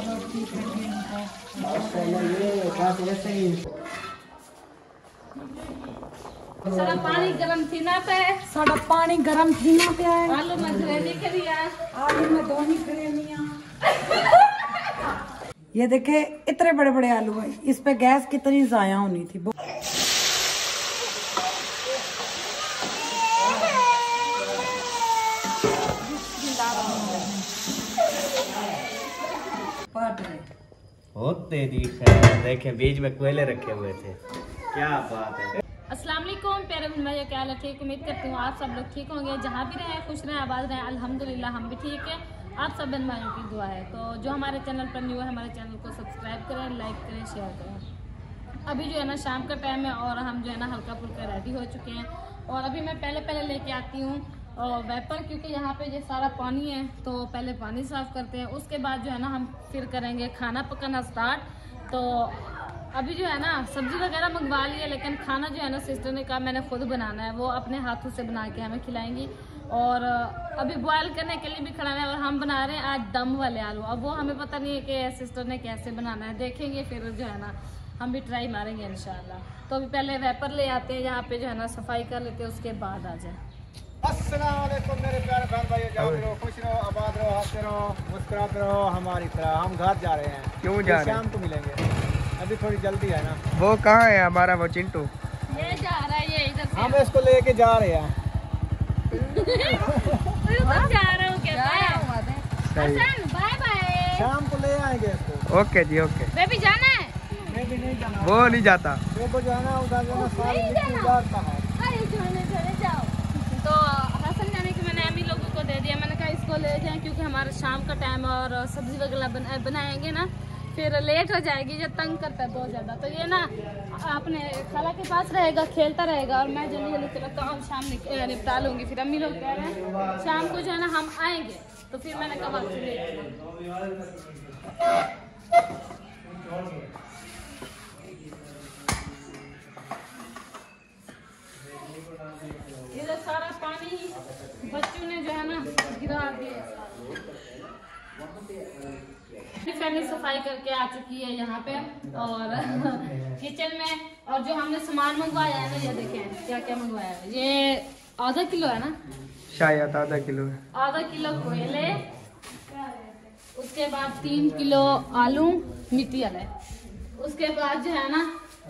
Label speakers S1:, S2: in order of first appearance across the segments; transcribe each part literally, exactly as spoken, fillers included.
S1: सारा पानी गरम थी ना पे
S2: सारा पानी गरम थी ना पे
S1: आलू में ग्रेवी करिया
S2: आलू में दोनी ग्रेवियां। ये देखे इतने बड़े बड़े आलू हैं, इस पे गैस कितनी जाया होनी थी।
S3: बहुत तेजी है, देखें बीच में कोयले रखे हुए थे। क्या बात है।
S1: अस्सलाम वालेकुम प्यारे भाई, क्या हाल है? ठीक, उम्मीद करती हूँ आप सब लोग ठीक होंगे। जहाँ भी रहें खुश रहें, आबाद रहें। अल्हम्दुलिल्लाह हम भी ठीक है। आप सब बहन भाइयों की दुआ है। तो जो हमारे चैनल पर न्यू है, हमारे चैनल को सब्सक्राइब करें, लाइक करें, शेयर करें। अभी जो है ना शाम का टाइम है और हम जो है ना हल्का फुल्का रेडी हो चुके हैं। और अभी मैं पहले पहले लेके आती हूँ वेपर, क्योंकि यहाँ पे ये सारा पानी है। तो पहले पानी साफ करते हैं, उसके बाद जो है ना हम फिर करेंगे खाना पकाना स्टार्ट। तो अभी जो है ना सब्जी वगैरह मंगवा ली है, लेकिन खाना जो है ना सिस्टर ने कहा मैंने खुद बनाना है, वो अपने हाथों से बना के हमें खिलाएंगी। और अभी बॉयल करने के लिए भी खड़ा है और हम बना रहे हैं आज दम वाले आलू। अब वो हमें पता नहीं है कि सिस्टर ने कैसे बनाना है, देखेंगे फिर जो है ना हम भी ट्राई मारेंगे इंशाल्लाह। तो अभी पहले वेपर ले आते हैं, यहाँ पे जो है ना सफाई कर लेते हैं, उसके बाद आ जाए।
S4: अस्सलाम वालेकुम मेरे प्यारे बहन भाई, जाओ रहो, खुश रहो, आबाद रहो, हंसते रहो, मुस्कुराते रहो हमारी तरह। हम घर जा रहे हैं।
S3: क्यों जा रहे हैं?
S4: शाम को मिलेंगे, अभी थोड़ी जल्दी है ना।
S3: वो कहाँ है हमारा वो चिंटू?
S1: ये जा रहा है, ये इधर से
S4: हम इसको लेके जा रहे हैं।
S1: जा रहा हूँ क्या? Bye bye.
S4: शाम को ले आएंगे इसको।
S3: ओके जी ओके।
S1: बेबी जाना है?
S4: मैं भी नहीं जाना,
S3: वो नहीं जाता।
S4: वो को जाना उधर जाना, सारी मिट्टी उजाड़ता है।
S1: तो हसन जाने की मैंने अम्मी लोगों को दे दिया। मैंने कहा इसको ले जाएं, क्योंकि हमारा शाम का टाइम है और सब्जी वगैरह बना, बनाएंगे ना, फिर लेट हो जाएगी। ये तंग करता है बहुत ज़्यादा। तो ये ना अपने खाला के पास रहेगा, खेलता रहेगा और मैं जल्दी जल्दी चला काम शाम निपटा लूँगी। फिर अम्मी लोग कह रहे हैं शाम को जो है ना हम आएंगे, तो फिर मैंने कहा ये सारा पानी बच्चों ने जो है ना गिरा दिया। फैमिली सफाई करके आ चुकी है यहाँ पे और किचन में। और जो हमने सामान मंगवाया है ना, ये देखें क्या क्या मंगवाया है। ये आधा किलो है ना, शायद आधा किलो है। आधा किलो कोयले, उसके बाद तीन किलो आलू मिट्टी वाले, उसके बाद जो है ना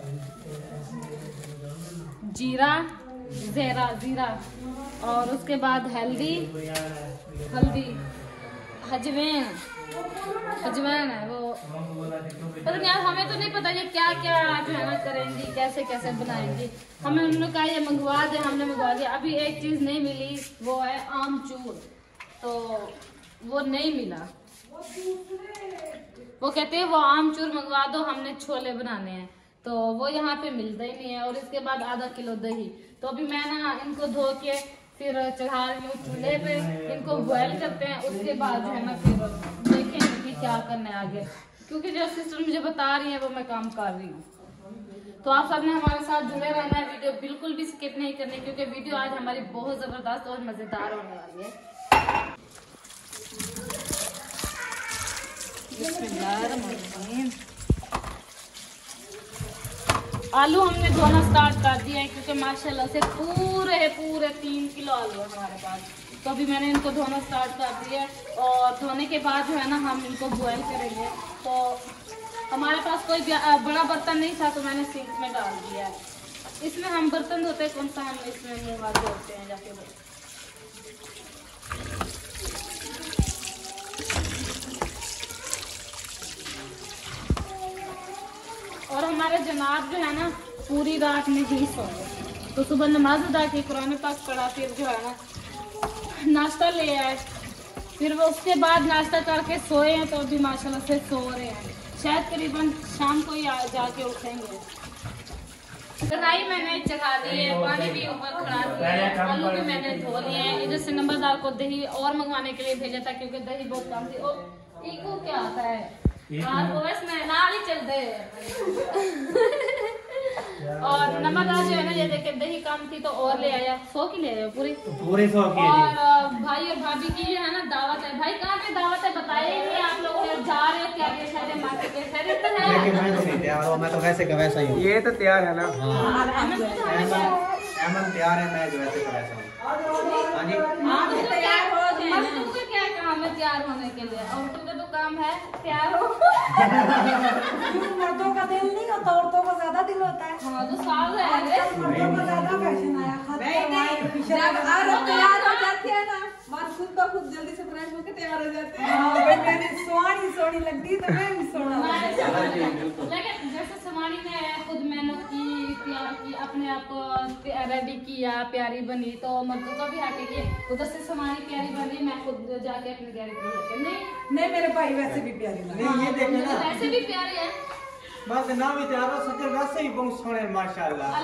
S1: जीरा जीरा जीरा और उसके बाद हल्दी हल्दी हजवेन हजवेन है वो। पर यार हमें तो नहीं पता ये क्या क्या जो है ना करेंगी, कैसे कैसे बनाएंगी। हमें उन्होंने कहा ये मंगवा दे, हमने मंगवा दिया। अभी एक चीज नहीं मिली, वो है आमचूर, तो वो नहीं मिला। वो कहते हैं वो आमचूर मंगवा दो, हमने छोले बनाने हैं, तो वो यहाँ पे मिलता ही नहीं है। और इसके बाद आधा किलो दही। तो अभी मैं ना इनको धो के फिर चढ़ा रही हूँ चूल्हे पे, इनको बॉयल करते हैं। उसके बाद जो है ना फिर देखेंगे कि क्या करना है आगे, क्योंकि जो सिस्टर मुझे बता रही है वो मैं काम कर रही हूँ। तो आप सबने हमारे साथ जुड़े रहना है, वीडियो बिल्कुल भी स्किप नहीं करनी, क्योंकि वीडियो आज हमारी बहुत जबरदस्त और मजेदार होने वाली है। आलू हमने धोना स्टार्ट कर दिया है, क्योंकि माशाल्लाह से पूरे पूरे तीन किलो आलू है हमारे पास। तो अभी मैंने इनको धोना स्टार्ट कर दिया है और धोने के बाद जो है ना हम इनको बॉयल करेंगे। तो हमारे पास कोई बड़ा बर्तन नहीं था, तो मैंने सिंक में डाल दिया है। इसमें हम बर्तन धोते हैं, कौन सा हम इसमें मुँह हाथ धोते हैं जाके। और हमारे जनाब जो है ना पूरी रात में ही सो गए, तो सुबह नमाज अदा की, कुरान पाक पढ़ा, फिर जो है ना नाश्ता ले आए, फिर वो उसके बाद नाश्ता करके सोए हैं। तो अभी माशाल्लाह से सो रहे हैं, शायद करीबन शाम को ही जाके उठेंगे। कढ़ाई मैंने चढ़ा दी है, पानी भी ऊपर खड़ा दिया है, आलू भी मैंने धो लिए हैं। इधर से नंबरदार को दही और मंगवाने के लिए भेजा था, क्योंकि दही बहुत कम थी। और इको क्या आता है ही चल दे। और नमकदार जो है ना, ये देखे दही कम थी तो और ले आया। सौ की ले आया पूरी
S3: पूरे सौ की।
S1: और भाई और भाभी की जो है ना दावत है। भाई कहाँ पे दावत है बताए ही नहीं आप लोग, जा रहे हो क्या? खैरियत तो है।
S3: लेकिन मैं तो नहीं तैयार हूँ, मैं तो वैसे का वैसा ही हूँ।
S4: ये तो तैयार है ना।
S3: हाँ
S1: अमन तो हमेशा
S3: अमन तैयार है, मैं जो वैसे का वैसा हूँ। हाँ जी
S1: आप तो तैयार हो गए। मर्दों का क्या काम है तैयार होने के लिए, औरतों का तो काम है तैयार हो।
S2: मर्दों का दिल नहीं होता, औरतों का ज्यादा दिल होता है।
S1: हाँ तो साल है रे।
S2: मर्दों का ज्यादा फैशन आया।
S5: जब औरत तैयार हो जाती है ना, मर्द खुद ब खुद जल्दी से फ्रेश होकर तैयार हो जाते हैं।
S2: हाँ भाई, मैंने सोनी सोनी लगती तो मैं भी सोना।
S1: लेकिन जैसे समानी ने खुद मेहनत की, तैयार की, अपने आप को रेडी किया, प्यारी बनी, तो मर्दों का भी आके कि उधर से समानी प्यारी बनी, मैं खुद जाके अपनी प्यारी बनी। नहीं
S2: नहीं, मेरे भाई वैसे भी प्यारी लगती
S4: नहीं ये देखे ना,
S1: वैसे भी प्यारी है।
S4: बस ना भी तैयार हो सके वैसे ही बहुत सोने माशाल्लाह।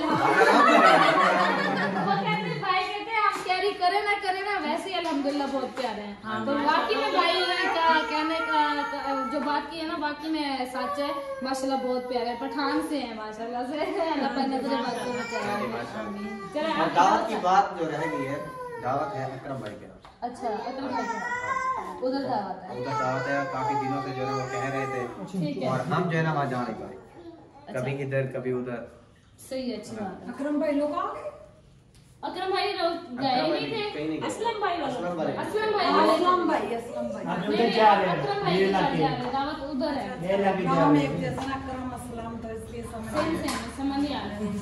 S1: वो कहते भाई कहते हम प्यारी करे ना करे ना वैसे ही अल्हम्दुलिल्लाह बहुत प्यारे हैं। तो वाकई में भाई का कहने का जो बाकी है ना, बाकी में सच है माशाल्लाह बहुत प्यारे हैं। पठान से हैं माशाल्लाह से, अल्लाह पर नजर बात को बचाए। चले
S3: और दावत की बात जो रह गई है, दावत है अकरम भाई के यहाँ।
S1: अच्छा अकरम भाई का उधर दावत है।
S3: उधर दावत है, काफी दिनों से जो है वो कह रहे
S1: ठीक
S3: थे,
S1: है।
S3: और हम जो है ना वहाँ जा नहीं पाए, कभी इधर कभी उधर।
S1: सही है, अच्छी बात है।
S2: अकरम भाई लोग आ गए।
S1: अकरम भाई लोग गए
S3: अकरम
S1: नहीं
S3: भाई कहीं नहीं
S1: थे।
S3: गए।
S1: असलम भाई लोग
S3: असलम भाई।
S1: असलम भाई
S2: असलम भाई, असलम भाई।
S1: नहीं, नहीं, अकरम भाई के साथ जा रहे हैं, दावत उधर है।
S2: नाम एक जैसा ना, अकरम असलम, तो इसलिए समझ
S1: सेम सेम समझ नहीं आ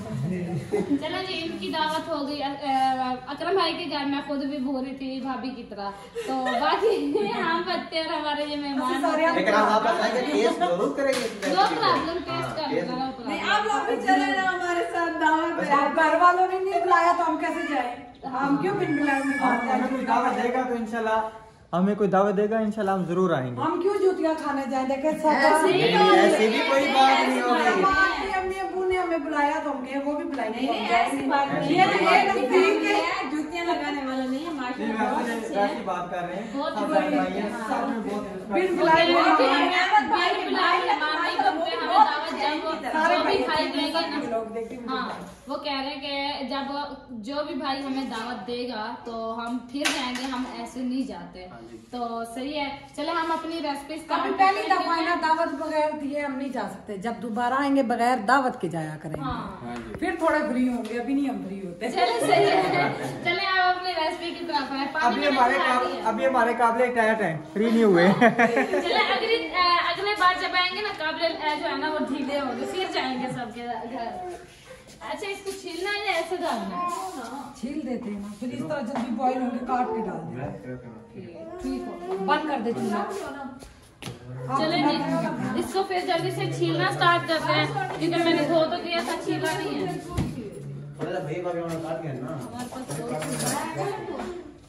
S1: रहा। चलो जी, इनकी दावत हो गई। अ- अ- अकरम भाई के घर में खुद भी भूल रही थी भाभी की तरह। तो बाकी हम बच्चे और हमारे ये मेहमान
S3: लेकिन हम वापस आएंगे, टेस्ट जरूर करेंगे इस
S1: नो
S3: रेसिपी को।
S1: प्रॉब्लम, टेस्ट
S3: हाँ,
S1: कर
S3: टेस्ट-
S1: नो
S5: नहीं,
S1: प्रॉब्लम।
S5: आप लोग भी चले ना हमारे साथ दावत पे।
S2: अब घर वालों ने नहीं बुलाया तो हम कैसे जाए? हम क्यों बिन बुलाए उन्हें बाहर
S4: हमें कोई
S2: जाए?
S4: दावत देगा तो इंशाल्लाह, हमें कोई दावत देगा इंशाल्लाह हम जरूर आएंगे।
S2: हम क्यों जूतियां खाने जाए? देखे सब
S1: ऐसे ही
S3: नहीं, ऐसी भी कोई बात नहीं होगी।
S2: हमारी अम्मी अब्बू ने हमें बुलाया तो हम गए, वो भी बुलाएंगे
S5: नहीं
S2: तो
S5: नहीं,
S2: हम
S5: ऐसी
S2: जाएंगे।
S5: बात नहीं
S2: ये
S5: है।
S2: तो ये नजदीक है।
S5: है, जूतियां लगाने वाला नहीं है, माशाल्लाह बहुत अच्छे
S4: वैसी
S5: हैं।
S4: बात कर रहे हैं,
S1: बहुत
S4: सब
S1: बड़ी
S4: भाई हैं, सब में बहुत
S2: बिन
S4: respect।
S2: बुलाए
S1: बिन
S2: वो
S1: बुलाए
S2: हमारे-
S1: बिन बुलाए मेहमान नहीं बनते, हमें दावत जब
S2: सारे
S1: जो भी
S2: भाई
S1: खाई
S2: देखते हैं,
S1: देंगे
S2: सब
S1: ना।
S2: लोग देखते हैं।
S1: हाँ, वो कह रहे हैं कि जब जो भी भाई हमें दावत देगा तो हम फिर जाएंगे, हम ऐसे नहीं जाते। तो सही है, चले हम अपनी रेसिपी
S2: अभी पहली दफा है ना, दावत बगैर दिए हम नहीं जा सकते। जब दोबारा आएंगे बगैर दावत के जाया करेंगे।
S1: हाँ
S2: फिर थोड़े फ्री होंगे, अभी नहीं हम फ्री होते।
S1: चले सही है। चले आप अपनी रेसिपी की तरफ है। पानी
S4: अभी
S1: मैंने
S4: हमारे
S1: चढ़ा
S4: काब-
S1: दिया।
S4: अभी हमारे काबिल टाइट हैं, फ्री नहीं हुए।
S1: चले अगली अ, अगले बार जब आएंगे ना, काबिल अ, जो है ना वो ढीले होंगे, फिर जाएंगे सबके घर। अच्छा, इसको छीलना है या ऐसे डालना है?
S2: छील देते हैं ना, फिर इस तरह जल्दी बॉईल होंगे, काट के डाल दें।
S1: ठीक हो।
S2: बंद कर दे चूल्हा।
S1: चले जी, इसको फिर जल्दी से छीलना स्टार्ट करते हैं, क्योंकि मैंने धो तो दिया था, छीला नहीं है।
S3: थोड़ा सा भाई भाभी उन्होंने काट दिया ना।
S1: हमारे पास दो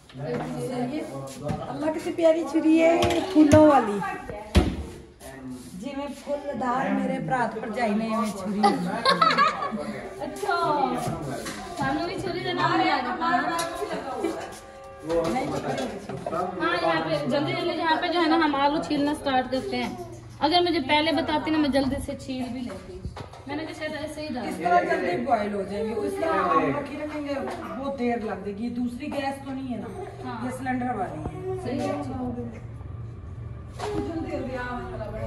S2: अल्लाह कितनी प्यारी छुरी है, फूलों वाली। जिਵੇਂ फुलदार मेरे भरात भरजाई ने एवें छुरी।
S1: अच्छा, सानू भी छुरी देना आ जाता है। हाँ, यहाँ पे जल्दी जल्दी यहाँ पे जो है ना हम आलू छीलना स्टार्ट करते हैं। अगर मुझे पहले बताती ना, मैं जल्दी से छील भी लेती। मैंने तो शायद ऐसे ही
S2: इस
S1: डाला।
S2: तरह जल्दी बॉईल हो जाएंगे। उस तरह हम रखी रखेंगे बहुत देर लग जाएगी। दूसरी गैस तो नहीं है ना,
S1: हाँ।
S2: ये सिलेंडर वाली है।
S1: सही है।
S5: जल्दी जल्दी आओ, चला बड़े।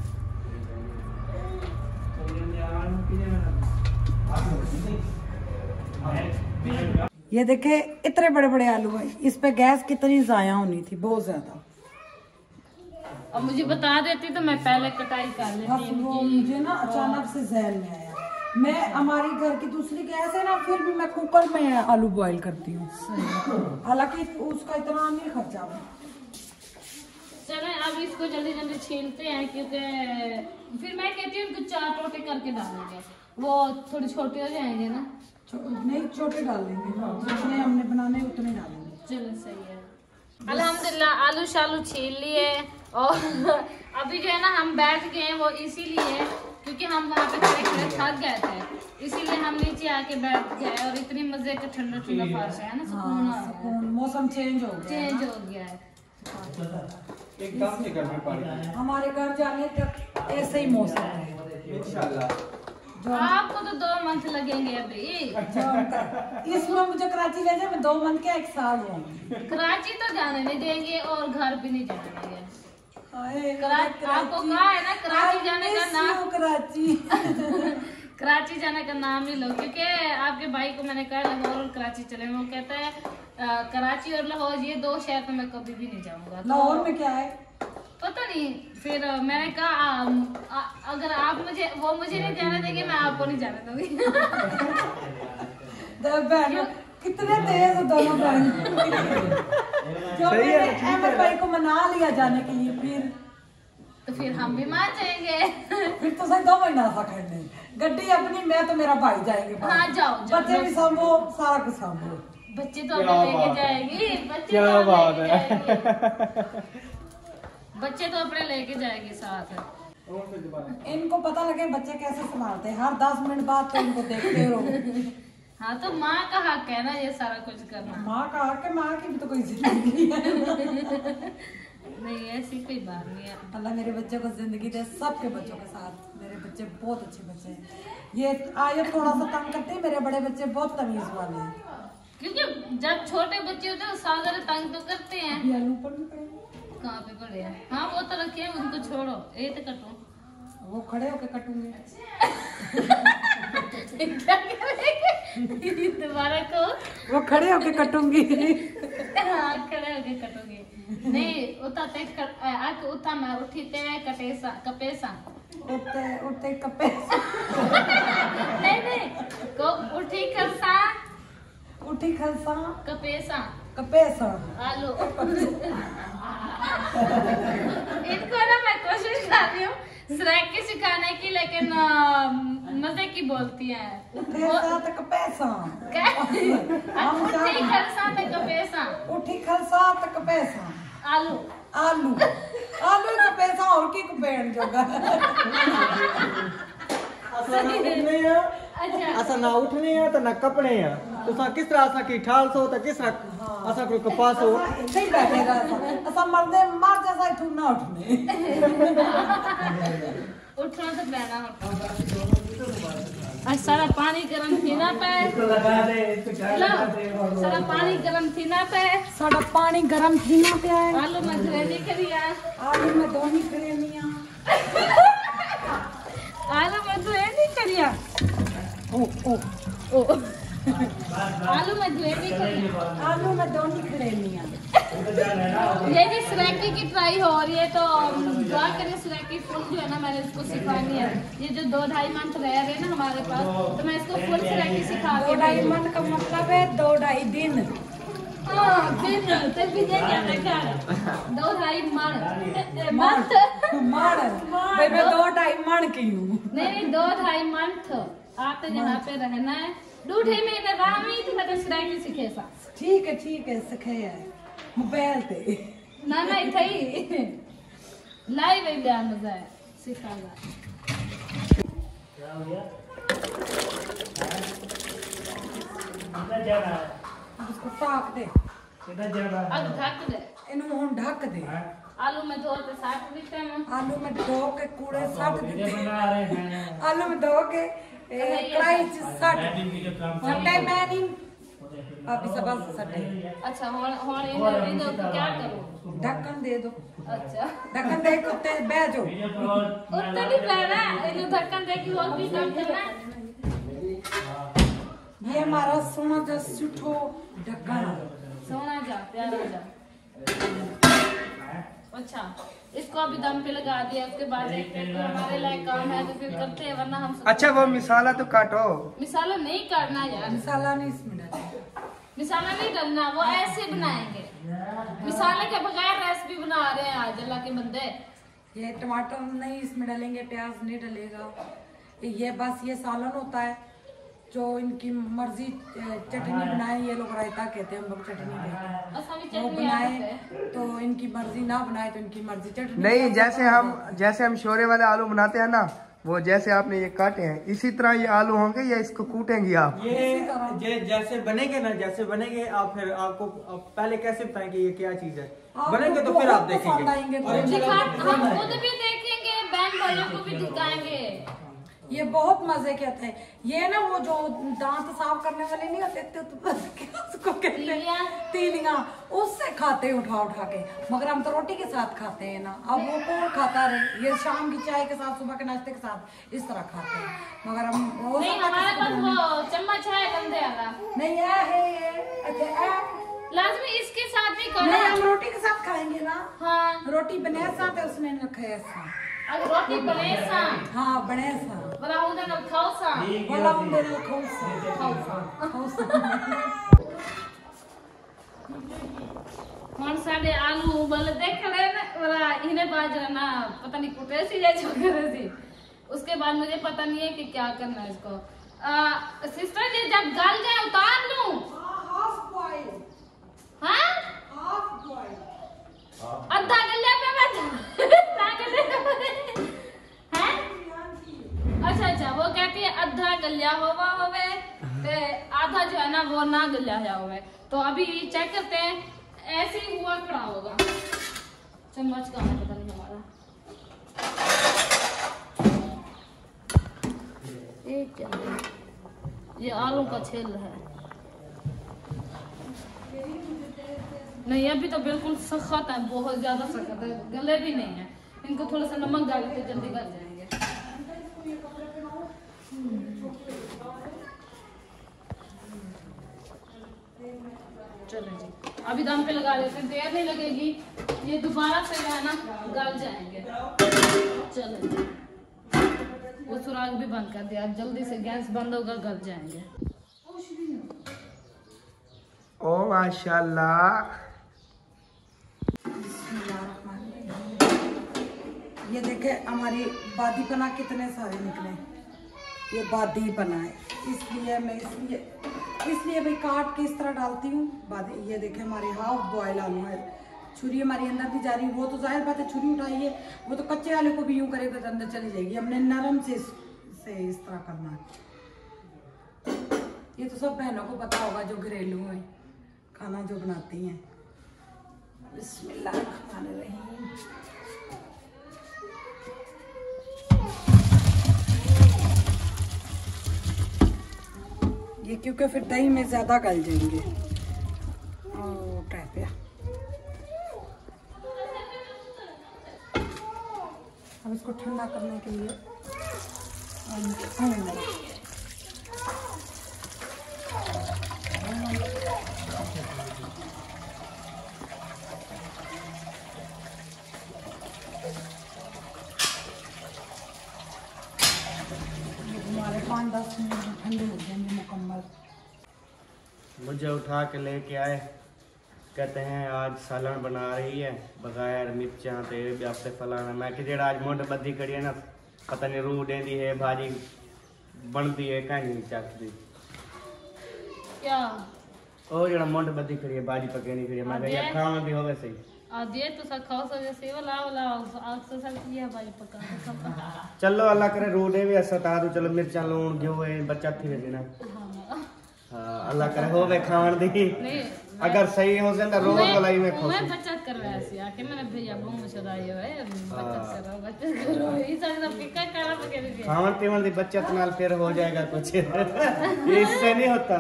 S2: ये देखे इतने बड़े बड़े आलू है, इस पे गैस कितनी जाया होनी थी, बहुत ज्यादा।
S1: अब मुझे बता देती तो मैं पहले कटाई कर
S2: बस
S1: लेती।
S2: वो मुझे ना अचानक से जहन में आया। मैं हमारी घर की दूसरी गैस है ना, फिर भी मैं कुकर में आलू बॉईल करती हूँ। हालांकि उसका इतना नहीं खर्चा।
S1: चलें अब इसको जल्दी जल्दी छीलते हैं, क्योंकि फिर मैं कहती हूँ इनको चार टोटे करके डालेंगे, वो थोड़े छोटे हो जाएंगे ना।
S2: छो, नहीं छोटे डाल देंगे, जितने हमने बनाने उतने डालेंगे।
S1: चलो सही है। अल्हम्दुलिल्लाह आलू शालू छील लिए, और अभी जो है ना हम बैठ गए हैं वो इसीलिए क्योंकि हम वहाँ पे खड़े खड़े थक गए थे, इसीलिए हम नीचे आके बैठ गए। और इतनी मजे का ठंडा ठंडा फर्श है ना, सुकून आ गया है।
S2: मौसम चेंज हो गया।
S1: चेंज हो गया है।
S4: एकदम से गर्मी पड़ गई
S2: हमारे घर जाने तक ऐसे ही मौसम है
S4: इंशाल्लाह।
S1: आपको तो दो मंथ लगेंगे अभी।
S2: इसमें मुझे कराची ले जाए, मैं दो मंथ के एक साल रहूंगी।
S1: कराची तो जाने नहीं देंगे और घर भी नहीं जाने देंगे।
S2: हाय
S1: कराची आपको कहा है ना कराची जाने का नाम
S2: कराची
S1: कराची जाने का नाम ही लो, क्योंकि आपके भाई को मैंने कहा लाहौर और कराची चले, वो कहता है आ, कराची और लाहौर ये दो शहर तो मैं कभी भी नहीं जाऊंगा।
S2: लाहौर में क्या है
S1: पता नहीं। फिर मैंने कहा आ, आ, अगर आप मुझे वो मुझे नहीं जाने देंगे मैं आपको नहीं जाने दूंगी।
S2: बहनों कितने तेज हो दोनों बहन। जो मैंने अहमद भाई को मना लिया जाने के लिए, फिर
S1: तो फिर हम भी मान जाएंगे।
S2: फिर तो सही दो महीना सा करने गड्डी अपनी, मैं तो मेरा भाई जाएंगे।
S1: हाँ जाओ, जाओ
S2: बच्चे भी संभो, सारा कुछ संभो।
S1: बच्चे तो अपने लेके जाएगी, बच्चे
S4: क्या
S1: तो
S4: बात
S1: लेके
S4: है।
S1: जाएगी। बच्चे तो अपने लेके जाएगी साथ।
S2: इनको पता लगे बच्चे कैसे संभालते हैं, हर दस मिनट बाद तो इनको देखते रहो।
S1: हाँ तो माँ का हक है ना ये सारा कुछ करना।
S2: माँ का हक है, माँ की भी तो कोई जिंदगी है।
S1: नहीं ऐसी कोई बात नहीं है।
S2: अल्लाह मेरे बच्चे को जिंदगी दे, सबके बच्चों के साथ। मेरे बच्चे बहुत अच्छे बच्चे हैं। ये आयत थोड़ा सा तंग करते हैं, मेरे बड़े बच्चे बहुत तमीज वाले हैं।
S1: क्योंकि जब छोटे बच्चे होते हैं सागर तंग तो करते हैं।
S2: ये आलू पर भी पड़े हैं।
S1: कहाँ पे पड़े हैं? हाँ वो तो रखे हैं, उनको छोड़ो, ये तो कटो।
S2: वो खड़े होके कटूंगे।
S1: क्या करेंगे? दोबारा को
S2: वो खड़े होके कटूंगी।
S1: हाँ खड़े होके कटोगे। नहीं उता ते कर आके उता मैं उठी ते कटेसा कपेसा
S2: उठते उठते कपे।
S1: नहीं नहीं को उठी खसा
S2: उठी खलसा
S1: कपेसा
S2: कपेसा
S1: आलू। इनको ना मैं कोशिश कर रही हूँ श्रेक की सिखाने की, लेकिन आ, मजे की बोलती है।
S2: उठे साथ कपेसा।
S1: उठी खसा ते कपेसा
S2: उठी खलसा तक पैसा
S1: आलू
S2: आलू आलू का पैसा और की कुपेन जोगा।
S1: अच्छा
S4: असा ना उठने हैं तो ना कपड़े हैं, तो सा किस तरह असा की ठाल सो तो किस तरह असा कोई कपास हो
S2: सही बैठेगा ऐसा ऐसा मर्दे मार जैसा इठू ना उठने।
S1: उठना तो पैना आज सारा पानी गर्म थी ना पे सारा पानी गर्म थी ना पे
S2: साड़ा पानी गरम थी ना पे आए।
S1: आलू में ग्रेवी करिया
S2: आलू में दोनी क्रेमियां।
S1: आलू में ग्रेवी करिया
S2: ओ ओ
S1: ओ आलू में ग्रेवी करिया
S2: आलू में दोनी क्रेमियां।
S1: ये भी स्रैकी की ट्राई हो रही है, तो दुआ करें स्रैकी फुल जो है ना मैंने इसको सिखानी है। ये जो दो ढाई मंथ रह रहे हैं ना हमारे पास, तो मैं इसको फुल स्रैकी सिखा
S2: दो
S1: के
S2: ढाई मंथ का मतलब है दो ढाई दिन।
S1: हाँ दिन तो भी ये क्या देखा दो ढाई मंथ मंथ
S2: मार भाई मैं दो ढाई मन की हूँ।
S1: नहीं नहीं दो ढाई मंथ आप तो यहाँ पे रहना है। दो ढाई महीने रामी तो मैं स्रैकी सीखे सा।
S2: ठीक है ठीक है सिखे है मोबाइल पे
S1: ना ना इथे ही लाइव है क्या मजा है सिखागा।
S2: उसको टाक दे
S1: अब ढक दे
S2: इन्हों हुन ढक दे।
S1: आलू में धो के साफ देते हैं।
S2: आलू में धो के कूड़े सट देते। आलू में धो के ए, कढ़ाई च सट सटे मैं नहीं अभी सब सटे।
S1: अच्छा हुन हुन इन्हें दे दो तो क्या करूं?
S2: ढक्कन दे दो।
S1: अच्छा
S2: ढक्कन दे के उत्ते बह जाओ।
S1: उत्ते नहीं बैठना इन्हें ढक्कन दे के और भी काम करना।
S2: ये हमारा सोना जो सुठो ढक्कन
S1: सोना जा प्यारा जा। अच्छा इसको अभी दम पे लगा दिया, उसके बाद देखते हैं कि हमारे लायक काम है तो फिर करते हैं, वरना हम
S4: अच्छा वो मिसाला तो काटो।
S1: मिसाला नहीं करना यार,
S2: मसाला नहीं इसमें डालना।
S1: मिसाला नहीं डालना, वो ऐसे बनाएंगे। मिसाले के बगैर रेसिपी बना रहे हैं आज अल्लाह के बंदे।
S2: ये टमाटर नहीं इसमें डालेंगे, प्याज नहीं डालेगा। ये बस ये सालन होता है जो इनकी मर्जी चटनी बनाए। ये लोग रायता कहते हैं, हम लोग चटनी कहते हैं।
S1: असमी
S2: वो
S1: चटनी
S2: बनाए तो इनकी मर्जी, ना बनाए तो इनकी मर्जी। चटनी
S6: नहीं, जैसे हम जैसे हम शोरे वाले आलू बनाते हैं ना, वो जैसे आपने ये काटे हैं इसी तरह ये आलू होंगे या इसको कूटेंगी आप?
S4: ये जे जैसे बनेंगे ना, जैसे बनेंगे आप फिर आपको आप पहले कैसे बताएंगे ये क्या चीज है? बनेंगे तो फिर आप देखेंगे।
S1: दिखा हम खुद भी देखेंगे, बहन भाइयों को भी दिखाएंगे।
S2: ये बहुत मजे के होते हैं। ये ना वो जो दांत साफ करने वाले नहीं होते तो, तो, उसको कहते हैं तीलियां, उससे खाते हैं उठा उठा के। मगर हम तो रोटी के साथ खाते हैं ना। अब वो कौन खाता रहे, ये शाम की चाय के साथ सुबह के नाश्ते के साथ इस तरह खाते हैं। मगर हम वो
S1: नहीं, हमारे पास वो चम्मच है गंदे वाला
S2: नहीं है ये। अच्छा
S1: लाजमी इसके साथ भी करो।
S2: नहीं, हम रोटी के साथ खाएंगे ना।
S1: हाँ,
S2: रोटी बने साथ है उसमें रखे ऐसा।
S1: अगर रोटी बने सा
S2: हाँ बने सा
S1: बड़ा उधर न खाओ सा
S2: बोला हम मेरे खौसा खौसा खौसा।
S1: कौन साढ़े आलू उबल देख ले ना वाला इन्हें बाज ना पता नहीं कुटे सी या छोकरे सी। उसके बाद मुझे पता नहीं है कि क्या करना है इसको। आ, सिस्टर जी जब गल जाए उतार लूं। हाँ अद्धा गलिया पे मैं हैं? अच्छा अच्छा, वो कहती है अद्धा गलिया होवा होवे ते आधा जो है ना वो ना गलिया होवे। तो अभी चेक करते हैं, ऐसे ही हुआ खड़ा होगा। चम्मच का है पता नहीं हमारा। ये क्या है? ये आलू का छेल है। नहीं अभी तो बिल्कुल सख्त है, बहुत ज्यादा सख्त है, गले भी नहीं है। इनको थोड़ा सा नमक डाल के जल्दी गल जाएंगे। चलो जी, अभी दम पे लगा देते हैं, देर नहीं लगेगी। ये दोबारा से है ना गल जाएंगे। चलो जी, वो सुराग भी बंद कर दिया, जल्दी से गैस बंद होगा, गल जाएंगे।
S6: ओ माशाल्लाह।
S2: ये देखे हमारी बादी पना कितने सारे निकले। ये बादी पना है, इसलिए मैं इसलिए इसलिए भाई काट के इस तरह डालती हूँ बादी। ये देखे हमारे हाफ बॉयल आलू है। छुरी हमारी अंदर भी जा रही है। वो तो जाहिर बात है छुरी उठाइए, वो तो कच्चे आलू को भी यूं करेगा तो अंदर चली जाएगी। हमने नरम से से इस तरह करना है। ये तो सब बहनों को पता होगा जो घरेलू है, खाना जो बनाती हैं। बिस्मिल्लाहिर्रहमानिर्रहीम। ये क्योंकि फिर दही में ज्यादा गल जाएंगे। अब इसको ठंडा करने के लिए हमारे पाँच दस मिनट ठंडे हो जाएंगे मुकम्मल।
S3: मुझे उठा के लेके आए, कहते हैं आज सालन बना रही है बगैर मिर्चा तेरे व्यापते फलाना। मैं कि जेड़ा आज मोट बद्दी करी है ना, पता नहीं रूह दे दी है, भाजी बनती है कहीं नहीं चखती।
S1: क्या
S3: ओ जेड़ा मोट बद्दी करी है, भाजी पके नहीं करी है। मैं कहा खावा भी होवे सही
S1: आदिए तो सब खाओ सब जैसे वाला वाला आग से सब किया भाई पका।
S3: चलो अल्लाह करे रूह दे भी ऐसा तारू। चलो मिर्चा लून घ्यो है बच्चा थी ना। हां अल्लाह करे होवे खावन दी।
S1: नहीं
S3: अगर सही हो जाए रोज वाला ही में
S1: मैं बचत करवाया सी आके मैंने भैया बहु मशरा ये है बचत करो बचत करो ई सब पिका करा पके दे
S3: खावन पीवन दी बचत नाल फिर हो जाएगा कुछ। इससे नहीं होता।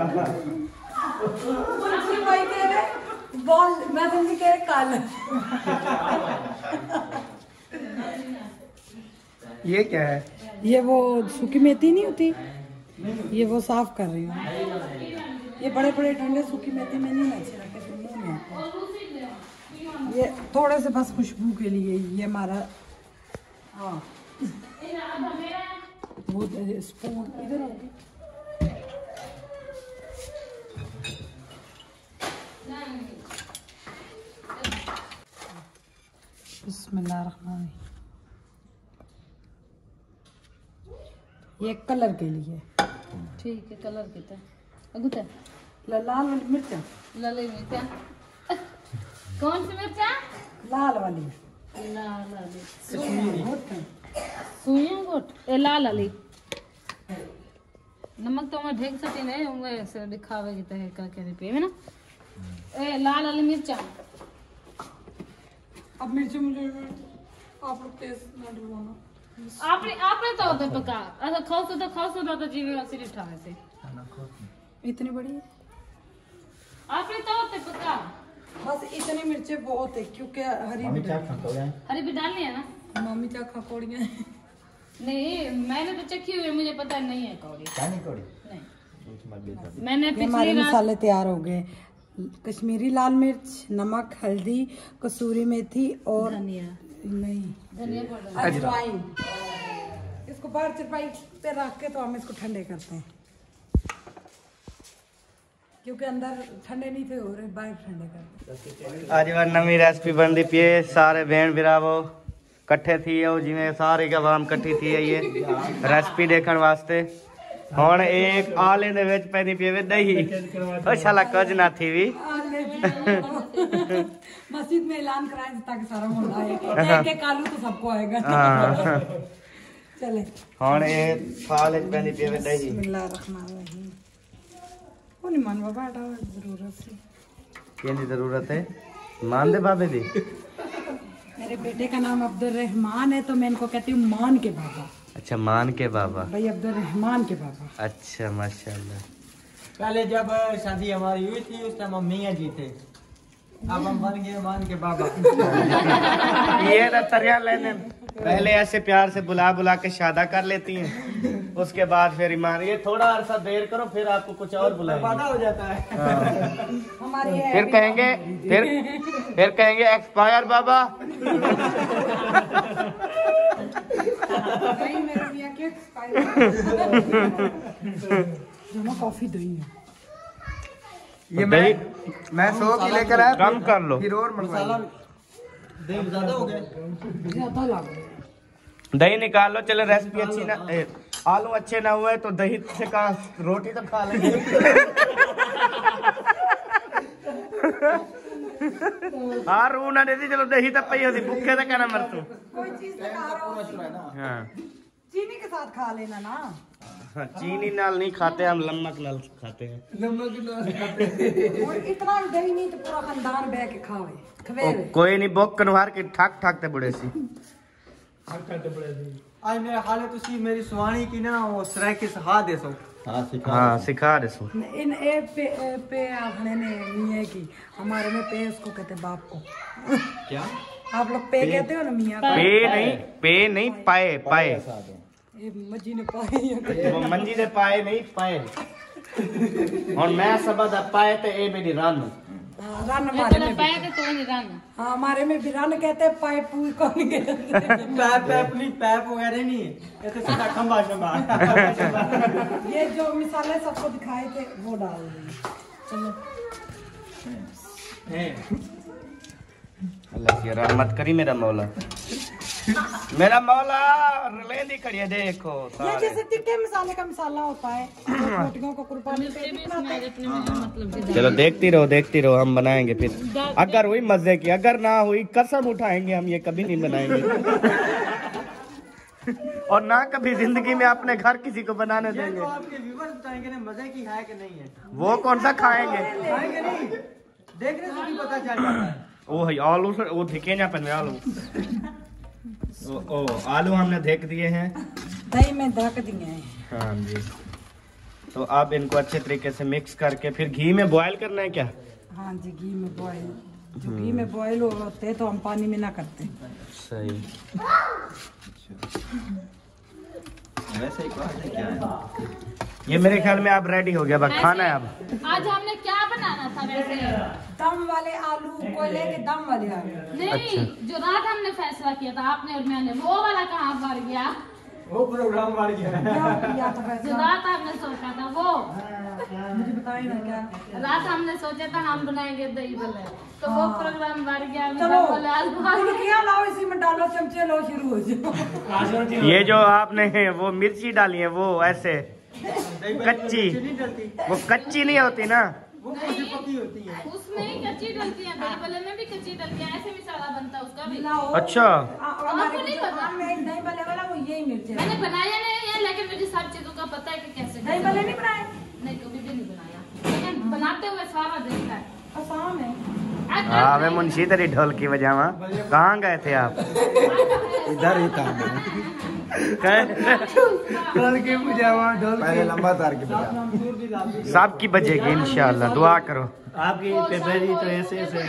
S2: भाई कह रहे बॉल मैं समझी कह रहे काल।
S6: ये क्या है?
S2: ये वो सूखी मेथी नहीं होती, ये वो साफ कर रही हूँ। ये बड़े बड़े डंडे सूखी मेथी में नहीं अच्छे लगते, तो मुंह में आते। ये थोड़े से बस खुशबू के लिए। ये हमारा हाँ वो स्पून इधर होगी। बिस्मिल्लाहिर्रहमानिर्रहीम। ये कलर के लिए
S1: ठीक है कलर कितना अगुता
S2: लाल वाली मिर्चा,
S1: लाले मिर्चा कौन सी मिर्चा?
S2: लाल वाली
S1: लाल वाली
S2: सुइयां
S1: गोट ए लाल वाली। नमक तो मैं ढेक सके नहीं होंगे ऐसे दिखावे की तरह का कहने पे है ना। ए लाल वाली मिर्चा।
S2: अब मिर्ची मुझे आप लोग तेज ना डलवाना।
S1: आपने आपने तो होते पका अच्छा खाओ तो खाओ तो तो जीवी वासी उठा से
S2: इतनी बड़ी है
S1: आपने तो होते पका
S2: बस इतनी मिर्चें बहुत है क्योंकि हरी
S4: मम्मी
S2: भी
S4: क्या
S2: डाल-
S4: खाता है?
S1: हरी भी डालनी है ना
S2: मम्मी क्या खकोड़ियाँ
S1: नहीं मैंने तो चखी हुई है मुझे पता नहीं है कौड़ी
S4: क्या नहीं कौड़ी?
S1: नहीं
S4: दूध मत दे दो।
S1: मैंने
S2: ये हमारे
S1: पिछली रात
S2: मसाले तैयार हो गए कश्मीरी लाल मिर्च नमक हल्दी कसूरी मेथी और
S1: धनिया
S2: नहीं
S1: धनिया पाउडर
S2: अजवाइन इसको बाहर चरपाई पे रख के तो हम इसको ठंडे करते हैं क्योंकि अंदर ठंडे नहीं थे हो रहे बाहर ठंडे करते
S3: आज बार नवी रेसिपी बन दी पिए सारे भेण बिरावो कट्ठे थी हो जिवें सारी आवाम कट्ठी थी है ये रेसिपी देखने वास्ते हुण एक आले दे विच पैंदी पीवे दही ओ शाला कुछ ना थी भी
S2: मस्जिद में ऐलान कराए ताकि सारा मोहल्ला आए एक एक आलू तो सबको आएगा
S3: हाँ
S2: चले
S3: हुण ये थाल विच पैंदी पीवे दही
S2: बिस्मिल्लाहिर्रहमानिर्रहीम वो नहीं मान बाबा आटा जरूरत से
S3: किंदी जरूरत है मान दे बाबे दी
S2: मेरे बेटे का नाम अब्दुल रहमान है तो मैं इनको कहती हूँ मान के बाबा
S3: अच्छा मान के बाबा
S2: भाई अब्दुल रहमान के बाबा
S3: अच्छा माशाल्लाह
S4: पहले जब शादी हमारी हुई थी उस टाइम हम मियाँ जी थे अब हम बन गए मान के बाबा।
S3: ये ना तरिया लेने पहले ऐसे प्यार से बुला बुला के शादा कर लेती हैं उसके बाद फिर ईमान ये थोड़ा अरसा देर करो फिर आपको कुछ और बुलाएंगे
S4: पता हो जाता है।
S2: हमारी है
S3: फिर कहेंगे फिर फिर कहेंगे एक्सपायर बाबा
S2: नहीं मेरे मियाँ के दोनों कॉफी दही है
S6: ये मैं मैं सौ की लेकर आया
S3: कम कर लो
S6: फिर और मंगवाइए
S4: देव ज्यादा हो गए।
S2: ज्यादा लग रहा है
S3: दही निकाल लो चलो रेसिपी अच्छी ना ए, आलू अच्छे ना हुए तो दही से कहा रोटी तो खा लेंगे हाँ रू ना देती चलो दही तो पई होती भूखे तो कहना मर तू
S2: कोई चीज से खा रहा हो
S3: हाँ
S2: चीनी के साथ खा लेना ना
S3: हाँ, चीनी नाल नहीं खाते हम नमक नाल खाते हैं
S2: और इतना दही नहीं तो पूरा खानदान बह के खावे
S3: ओ,
S2: खवेरे
S3: कोई नहीं बोक कनवार के ठाक ठाकते बड़े सी
S4: आज मेरा हाल है तुसी मेरी सुहानी की ना वो सराय के सहा दे सो। हाँ सिखा।
S3: हाँ सिखा दे सो
S2: इन ए पे ए, पे आखने ने मियाँ की हमारे में पे उसको कहते बाप को
S4: क्या?
S2: आप लोग पे कहते हो ना मियाँ को
S3: पे नहीं पे नहीं पाए पाए
S2: ये मजी ने पाए
S3: वो मंजी दे पाए नहीं पाए और मैं सबद पाए ते ए मेरी रन
S2: हाँ, रन
S1: मैं
S2: हमारे
S1: तो
S2: में
S1: पाया तो नहीं रन
S2: हाँ हमारे में भी रन कहते हैं पाइप पूरी कौन कहते
S4: पैप पैप नहीं पैप वगैरह नहीं ये तो सीधा खंबा शंबा।
S2: ये जो मिसाले सबको दिखाए थे वो डाल देंगे चलो
S3: अल्लाह की रहमत करी मेरा मौला मेरा मौला लेंदी खड़ी देखो
S2: ये
S3: सारे
S2: जैसे टिक्के मसाले का मसाला होता है जो रोटियों को कुर्बानी पे भी बनाते हैं।
S1: इतने में मतलब कि
S3: चलो देखती रहो देखती रहो हम बनाएंगे फिर अगर हुई मजे की अगर ना हुई कसम उठाएंगे हम ये कभी नहीं बनाएंगे और ना कभी जिंदगी में अपने घर किसी को बनाने
S4: ये
S3: देंगे
S4: तो आपके व्यूअर्स बताएंगे ना मजे की है कि नहीं है।
S3: वो कौन सा खाएंगे
S4: खाएंगे नहीं देखने से भी पता चल जाता है।
S3: ओ है आलू से वो धिके ना पन आलू ओ, ओ आलू हमने देख दिए हैं
S2: दही में ढक दिए हैं
S3: हाँ जी तो अब इनको अच्छे तरीके से मिक्स करके फिर घी में बॉईल करना है क्या
S2: हाँ जी घी में बॉयल जो घी में बॉयल होते हैं तो हम पानी में ना करते
S3: सही
S4: वैसे ही क्या है?
S3: ये मेरे ख्याल में अब रेडी हो गया बस खाना है अब
S1: आज हमने क्या बनाना था वैसे
S2: दम वाले आलू कोयले के दम वाले आलू
S1: नहीं जो रात हमने फैसला किया था आपने और मैंने वो वाला कहाँ पर गया
S4: वो प्रोग्राम बढ़ गया है।
S2: क्या किया था
S1: जो
S2: फैसला
S1: रात हमने सोचा था वो
S2: मुझे बताइए ना क्या
S1: रात हमने सोचा था हम बनाएंगे दही भल्ले तो वो प्रोग्राम बढ़ गया अभी
S2: चलो
S1: दही भल्ले आज बना-
S2: फुल्कियाँ लाओ इसी में डालो चमचे लो शुरू हो जाओ
S3: ये जो आपने वो मिर्ची डाली है वो ऐसे कच्ची
S4: नहीं डलती
S3: वो कच्ची नहीं होती ना
S4: वो कैसे पकी होती है।
S1: उसमें ही कच्ची डलती है दही भल्ले में भी कच्ची डलती है ऐसे मसाला बनता है उसका भी
S2: लाओ
S3: अच्छा
S2: आ- और हमारे
S1: आपको नहीं
S2: जो
S1: पता?
S2: आम में दही भल्ले वाला वो यही मिर्च है
S1: मैंने बनाया नहीं है लेकिन मुझे सब चीजों का पता है कि कैसे
S2: दही भल्ले नहीं बनाए
S1: नहीं कभी भी नहीं बनाया लेकिन बनाते हुए सारा देखा है
S2: आसाम है
S3: हाँ वे मुंशी तेरी ढोल की वजह कहाँ गए थे आप
S4: इधर ही काम
S6: ढोल के बजावा ढोल
S4: पहले लंबा तार के बजा।
S3: सब की बजेगी इंशाल्लाह, दुआ करो।
S7: आपकी पेपरी तो ऐसे ऐसे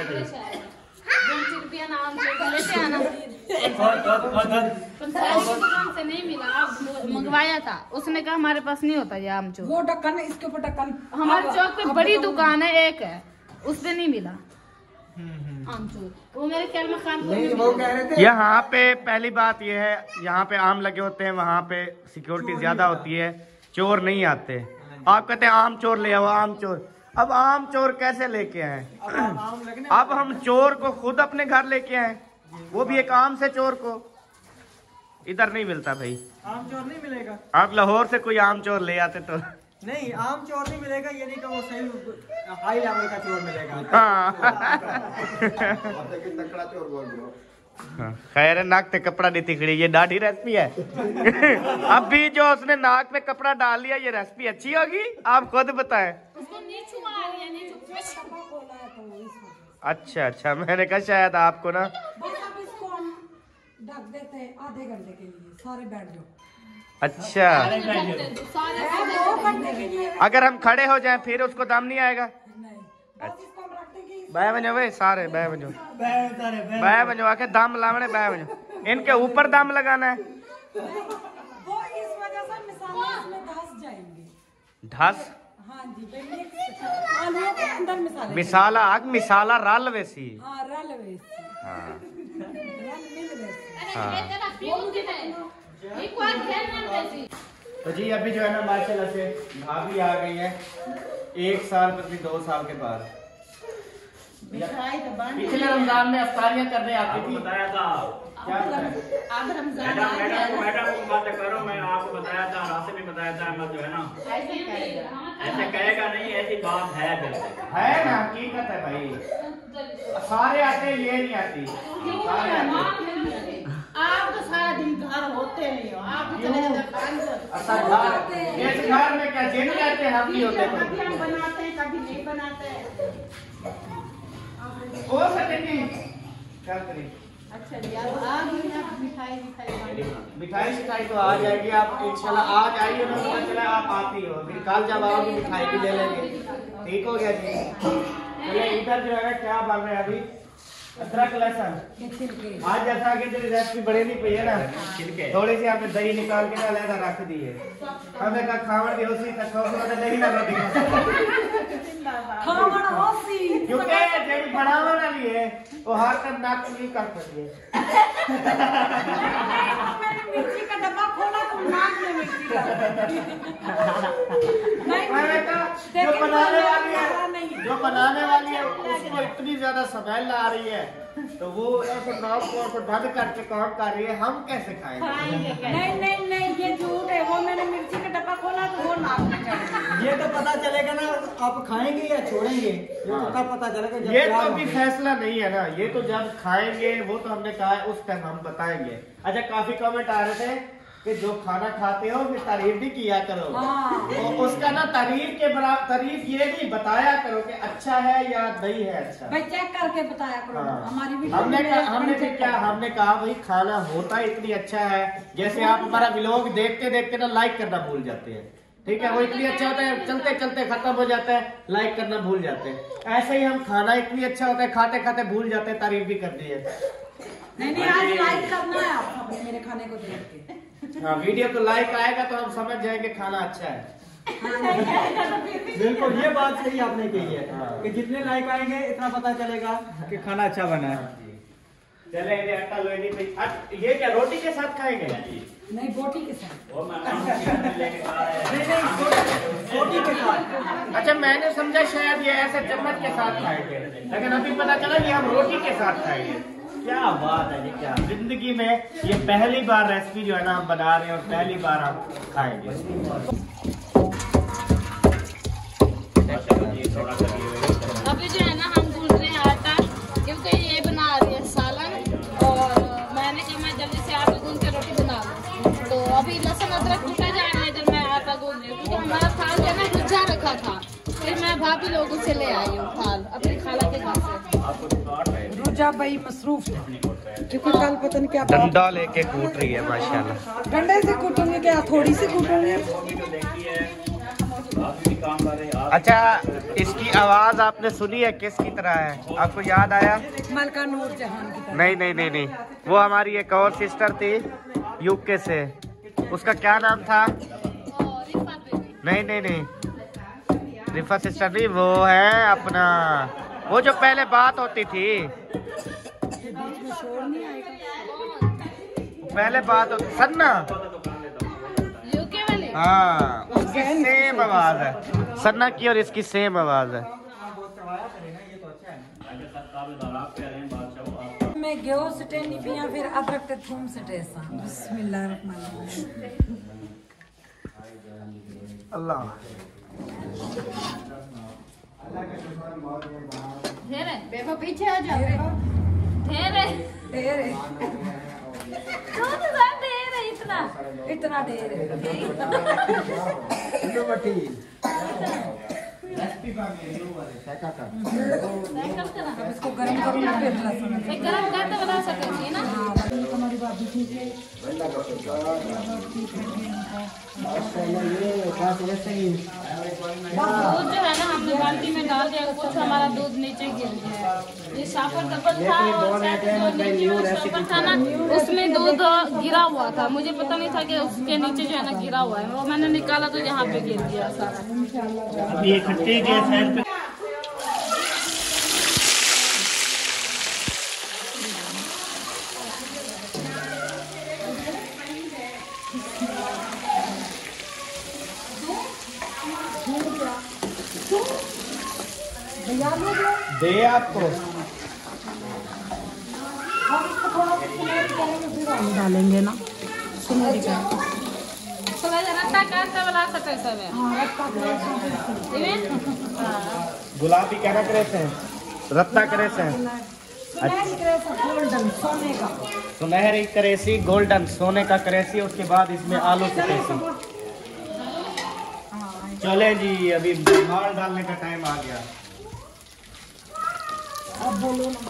S1: से नहीं मिला, अब मंगवाया था, उसने कहा हमारे पास नहीं होता ये आमचूर।
S2: वो ढक्कन है, इसके ऊपर ढक्कन।
S1: हमारे चौक पे बड़ी दुकान है, एक है, उससे नहीं मिला आमचूर। वो मेरे ख्याल में खानपुर में
S4: वो कह रहे थे
S3: यहाँ पे पहली बात यह है, यहाँ पे आम लगे होते हैं, वहाँ पे सिक्योरिटी ज्यादा होती है, चोर नहीं आते। आप कहते हैं आम चोर ले आओ, आम चोर। अब आम चोर कैसे लेके आए? अब हम चोर को खुद अपने घर लेके आए, वो भी एक आम से चोर को। इधर नहीं मिलता भाई
S7: आम चोर नहीं मिलेगा।
S3: आप लाहौर से कोई आम चोर ले आते तो
S7: नहीं, आम चोर नहीं मिलेगा, ये नहीं कि वो सही हाई लेवल का चोर मिलेगा।
S3: हाँ
S4: तकड़ा चोर बोल रहे हो।
S3: खैर है, नाक पे कपड़ा नहीं तिकड़ी, ये दाढ़ी रेसिपी है। अभी जो उसने नाक पे कपड़ा डाल लिया, ये रेसिपी अच्छी होगी? आप खुद बताएं।
S1: उसको नीचू आ रही है, नीचू।
S3: अच्छा अच्छा, मैंने कहा शायद आपको ना।
S2: बस अब इसको हम ढक देते हैं आधे घंटे के लिए, सारे बैठ जाओ।
S3: अच्छा,
S2: दो घंटे के लिए
S3: अगर हम खड़े हो जाएं फिर उसको दम नहीं आएगा?
S2: नहीं, बस इसको हम रख देंगे।
S3: बै बजो वे सारे बै बजो बै बजो आके दम लावने, बै बजो इनके ऊपर दम लगाना है।
S2: वो इस वजह से मिसाल इसमें धस जाएंगे।
S3: धस?
S2: हाँ जी, मिक्स आलूओं के अंदर मिसाल
S3: मिसाला आग मिसाला रल वैसी।
S2: हाँ, रल वैसी।
S3: हाँ
S2: रल मिल वैसी।
S3: हाँ। तो जी अभी जो है ना माशाल्लाह से भाभी आ गई है, एक साल बल्कि दो साल के बाद। पिछले रमजान में अफ्तारियां करने आती थी,
S7: बताया था।
S3: क्या बताया?
S5: अब रमजान
S7: मैडम मैडम मैडम को बात करो, मैं आपको बताया था, रास्ते में बताया था, मैं जो है ना
S5: ऐसे कहेगा।
S7: ऐसे कहेगा नहीं, ऐसी बात है बिल्कुल।
S3: है ना, हकीकत है भाई। सारे आते हैं, ये नहीं आती। सारे आते हैं।
S5: आप तो सारा दिन घर होते नहीं हो, आप भी चले जाते।
S3: अच्छा घर, ये घर में क्या जिन कहते हैं, हम नहीं होते।
S5: कभी हम बनाते हैं, कभी नहीं बनाते।
S3: हो सकेगी क्या करें?
S5: अच्छा जी, अब आ गई ना मिठाई मिठाई
S3: मिठाई शिठाई तो आ जाएगी, आप इंशाल्लाह आज आइए ना, पता चला आप आती हो, फिर कल जब आओगे मिठाई भी ले लेंगे। ठीक हो गया जी। चलिए इधर जो है क्या बन रहे हैं अभी? अदरक लहसुन। आज जैसा कि तेरी रेसिपी बड़ी नहीं पई है ना, थोड़ी सी आपने दही निकाल के ना अलग रख दी है। हमें का खावड़ भी उसी तक हो तो दही ना रोटी
S2: खावड़ होसी।
S3: क्योंकि जेडी बनावे वाली है वो हर कर नाक नहीं कर सकती है।
S2: मैंने मिर्ची का डब्बा खोला तो नाक में मिर्ची
S3: मैंने कहा जो बनाने वाली है, जो बनाने वाली है उसको इतनी ज्यादा स्मेल आ रही है, तो वो ऐसे नाक को ऐसे बंद करके काम कर रही है, हम कैसे खाएंगे?
S2: नहीं नहीं नहीं, ये झूठ है। वो मैंने मिर्ची का डब्बा खोला तो वो नाक में चढ़ गई।
S7: ये तो पता चलेगा ना, आप खाएंगे या छोड़ेंगे, ये तो कब पता चलेगा जब
S3: ये तो
S7: तैयार
S3: अभी
S7: होंगे।
S3: फैसला नहीं है ना, ये तो जब खाएंगे वो तो हमने कहा है उस टाइम हम बताएंगे। अच्छा, काफी कमेंट आ रहे थे कि जो खाना खाते हो फिर तारीफ भी किया करो।
S2: हाँ।
S3: तो उसका ना तारीफ के बराबर तारीफ ये नहीं बताया करो कि अच्छा है या नहीं है अच्छा।
S2: भाई चेक करके बताया करो।
S3: हाँ।
S2: हमारी वीडियो
S3: हमने
S2: में
S3: कहा हमने
S2: check
S3: फिर क्या
S2: करो।
S3: हमने कहा भाई खाना होता इतनी अच्छा है, जैसे आप हमारा व्लॉग देखते देखते ना लाइक करना भूल जाते हैं, ठीक है, वो इतनी अच्छा होता है, चलते चलते खत्म हो जाता है, लाइक करना भूल जाते हैं। ऐसे ही हम खाना इतनी अच्छा होता है, खाते खाते भूल जाते हैं तारीफ भी करनी है।
S2: नहीं नहीं, आज लाइक करना है आप सबने मेरे खाने को देख के।
S3: हाँ, वीडियो को लाइक आएगा तो हम समझ जाएंगे खाना अच्छा है।
S7: बिल्कुल, ये बात सही आपने कही है
S3: हाँ।
S7: कि जितने लाइक आएंगे इतना पता चलेगा कि खाना अच्छा बना है।
S3: चले ये आटा लोई पे अट- ये क्या रोटी के साथ खाएंगे?
S2: नहीं, बोटी के साथ।
S7: नहीं नहीं, रोटी के साथ।
S3: अच्छा, मैंने समझा शायद ये ऐसे चम्मच के साथ खाएंगे, लेकिन अभी पता चला कि हम रोटी के साथ खाएंगे। क्या बात है जी, क्या जिंदगी में ये पहली बार रेसिपी जो है ना हम बना रहे हैं और पहली बार हम खाएंगे।
S1: अभी जो है ना हम गूंथ रहे हैं आटा, क्योंकि ये बना रही है सालन, और मैंने कहा मैं जल्दी से आटा गूंथ के रोटी बना लूँ। तो अभी लहसुन अदरक कूटा जा रहा है इधर मैं आटा गूंथ रही हूँ, क्योंकि हमारा थाल जो है ना गुज्जा रखा था, फिर मैं भाभी लोगों से ले आई हूँ थाल अपनी खाला के घर से।
S2: जा भाई मसरूफ है क्योंकि कल पता नहीं क्या
S3: डंडा लेके कूट रही है माशाल्लाह।
S2: डंडे से कूटूंगी क्या, थोड़ी सी कूटूंगी।
S3: अच्छा, इसकी आवाज आपने सुनी है किसकी तरह है, आपको याद आया?
S2: मलका नूर जहान की तरह।
S3: नहीं नहीं नहीं नहीं, वो हमारी एक और सिस्टर थी यूके से, उसका क्या नाम था? नहीं नहीं नहीं, रिफा सिस्टर नहीं, वो है अपना, वो जो पहले बात होती थी, पहले बात होती सन्ना, हाँ उसकी सेम आवाज है, सन्ना की और इसकी सेम आवाज है।
S2: मैं गेहूं सटे नहीं पिया, फिर अदरक ते थूम सटे सा। बिस्मिल्लाहिर्रहमानिर्रहीम।
S6: अल्लाह
S1: बेबा पीछे आ जाओ। ढेरे
S2: ढेर है,
S1: कौन सा ढेर है इतना?
S2: इतना ढेर है। अब इसको गरम करूंगा फिर लहसुन।
S1: एक गरम करते बना सकते हैं ना।
S2: हमारी भाभी ठीक है।
S1: दूध जो है ना हमने बाल्टी में डाल दिया, कुछ हमारा दूध नीचे गिर गया। ये शापर कपल था और शायद जो नीचे वाला शापर था ना, उसमें दूध गिरा हुआ था। मुझे पता नहीं था कि उसके नीचे जो है ना गिरा हुआ है, वो मैंने निकाला तो यहाँ पे गिर गया सारा।
S3: ये खट्टी के साइड पे दे आपको
S2: डालेंगे ना सुनहरी का।
S1: तो वैसे रत्ता करते बना सकते सब है।
S3: गुलाबी क्या ना करे थे, रत्ता करे थे,
S2: गोल्डन सोने का,
S3: सुनहरी करेसी गोल्डन सोने का करेसी, उसके बाद इसमें आलू करेसी। चले जी, अभी माल डालने का टाइम आ गया।
S2: अब बोलो ना।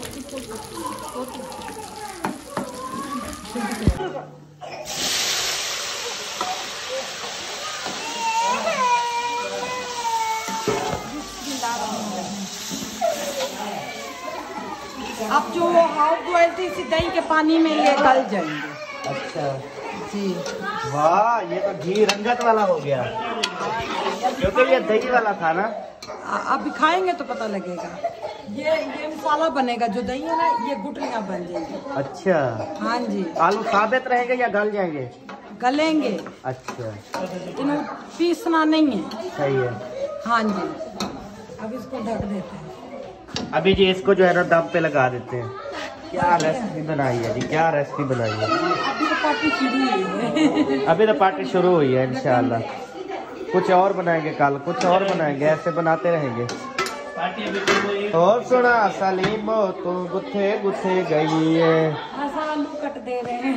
S2: अब जो हाफ बॉइल थी इसी दही के पानी में ये गल जाएंगे।
S3: अच्छा
S2: जी,
S3: वाह, ये तो घी रंगत वाला हो गया, क्योंकि ये दही वाला था ना।
S2: अब खाएंगे तो पता लगेगा। ये ये मसाला बनेगा, जो दही है ना ये गुठलियाँ बन जाएंगी।
S3: अच्छा,
S2: हाँ जी।
S3: आलू साबित रहेंगे या गल जाएंगे?
S2: गलेंगे।
S3: अच्छा,
S2: इन्हें पीसना नहीं है।
S3: सही है।
S2: हाँ जी, अब इसको ढक देते हैं।
S3: अभी जी इसको जो है ना दम पे लगा देते हैं। क्या रेसिपी बनाई है जी, क्या रेसिपी बनाई है?
S2: अभी तो पार्टी शुरू हुई है।
S3: अभी तो पार्टी शुरू हुई है, इंशाल्लाह कुछ और बनाएंगे, कल कुछ और बनाएंगे, ऐसे बनाते रहेंगे। और सुना सलीमो तू गुथे गुथे गई है,
S2: आलू कट दे रहे हैं।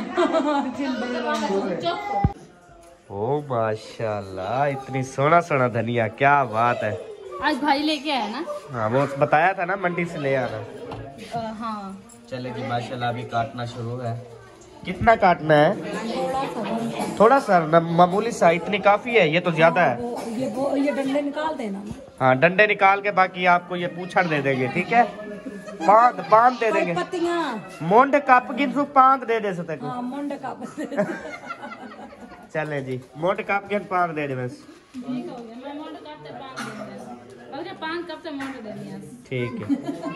S3: ओ माशाल्लाह, इतनी सोना सोना धनिया, क्या बात है।
S1: आज भाई लेके आया ना।
S3: हाँ, वो बताया था ना मंडी से ले आना।
S1: आ, हाँ
S3: चले जी, माशाल्लाह अभी काटना शुरू है। कितना काटना है? थोड़ा सा न, मामूली सा, इतनी काफी है? ये तो ज्यादा है।
S2: वो, ये वो ये डंडे निकाल देना ना।
S3: हाँ, डंडे निकाल के बाकी आपको ये पूछड़ दे देंगे, ठीक है? पांद पांद दे देंगे,
S2: पत्तियां
S3: मुंड कप गिन पांद दे दे सकते को।
S2: हाँ, मुंड का
S3: चले जी, मुंड कप गिन पांद दे दे बस।
S1: ठीक हो गया, मैं मोड़ करते पान दे दिया। ओके, पान कब से मोड़ दे दिया।
S3: ठीक है।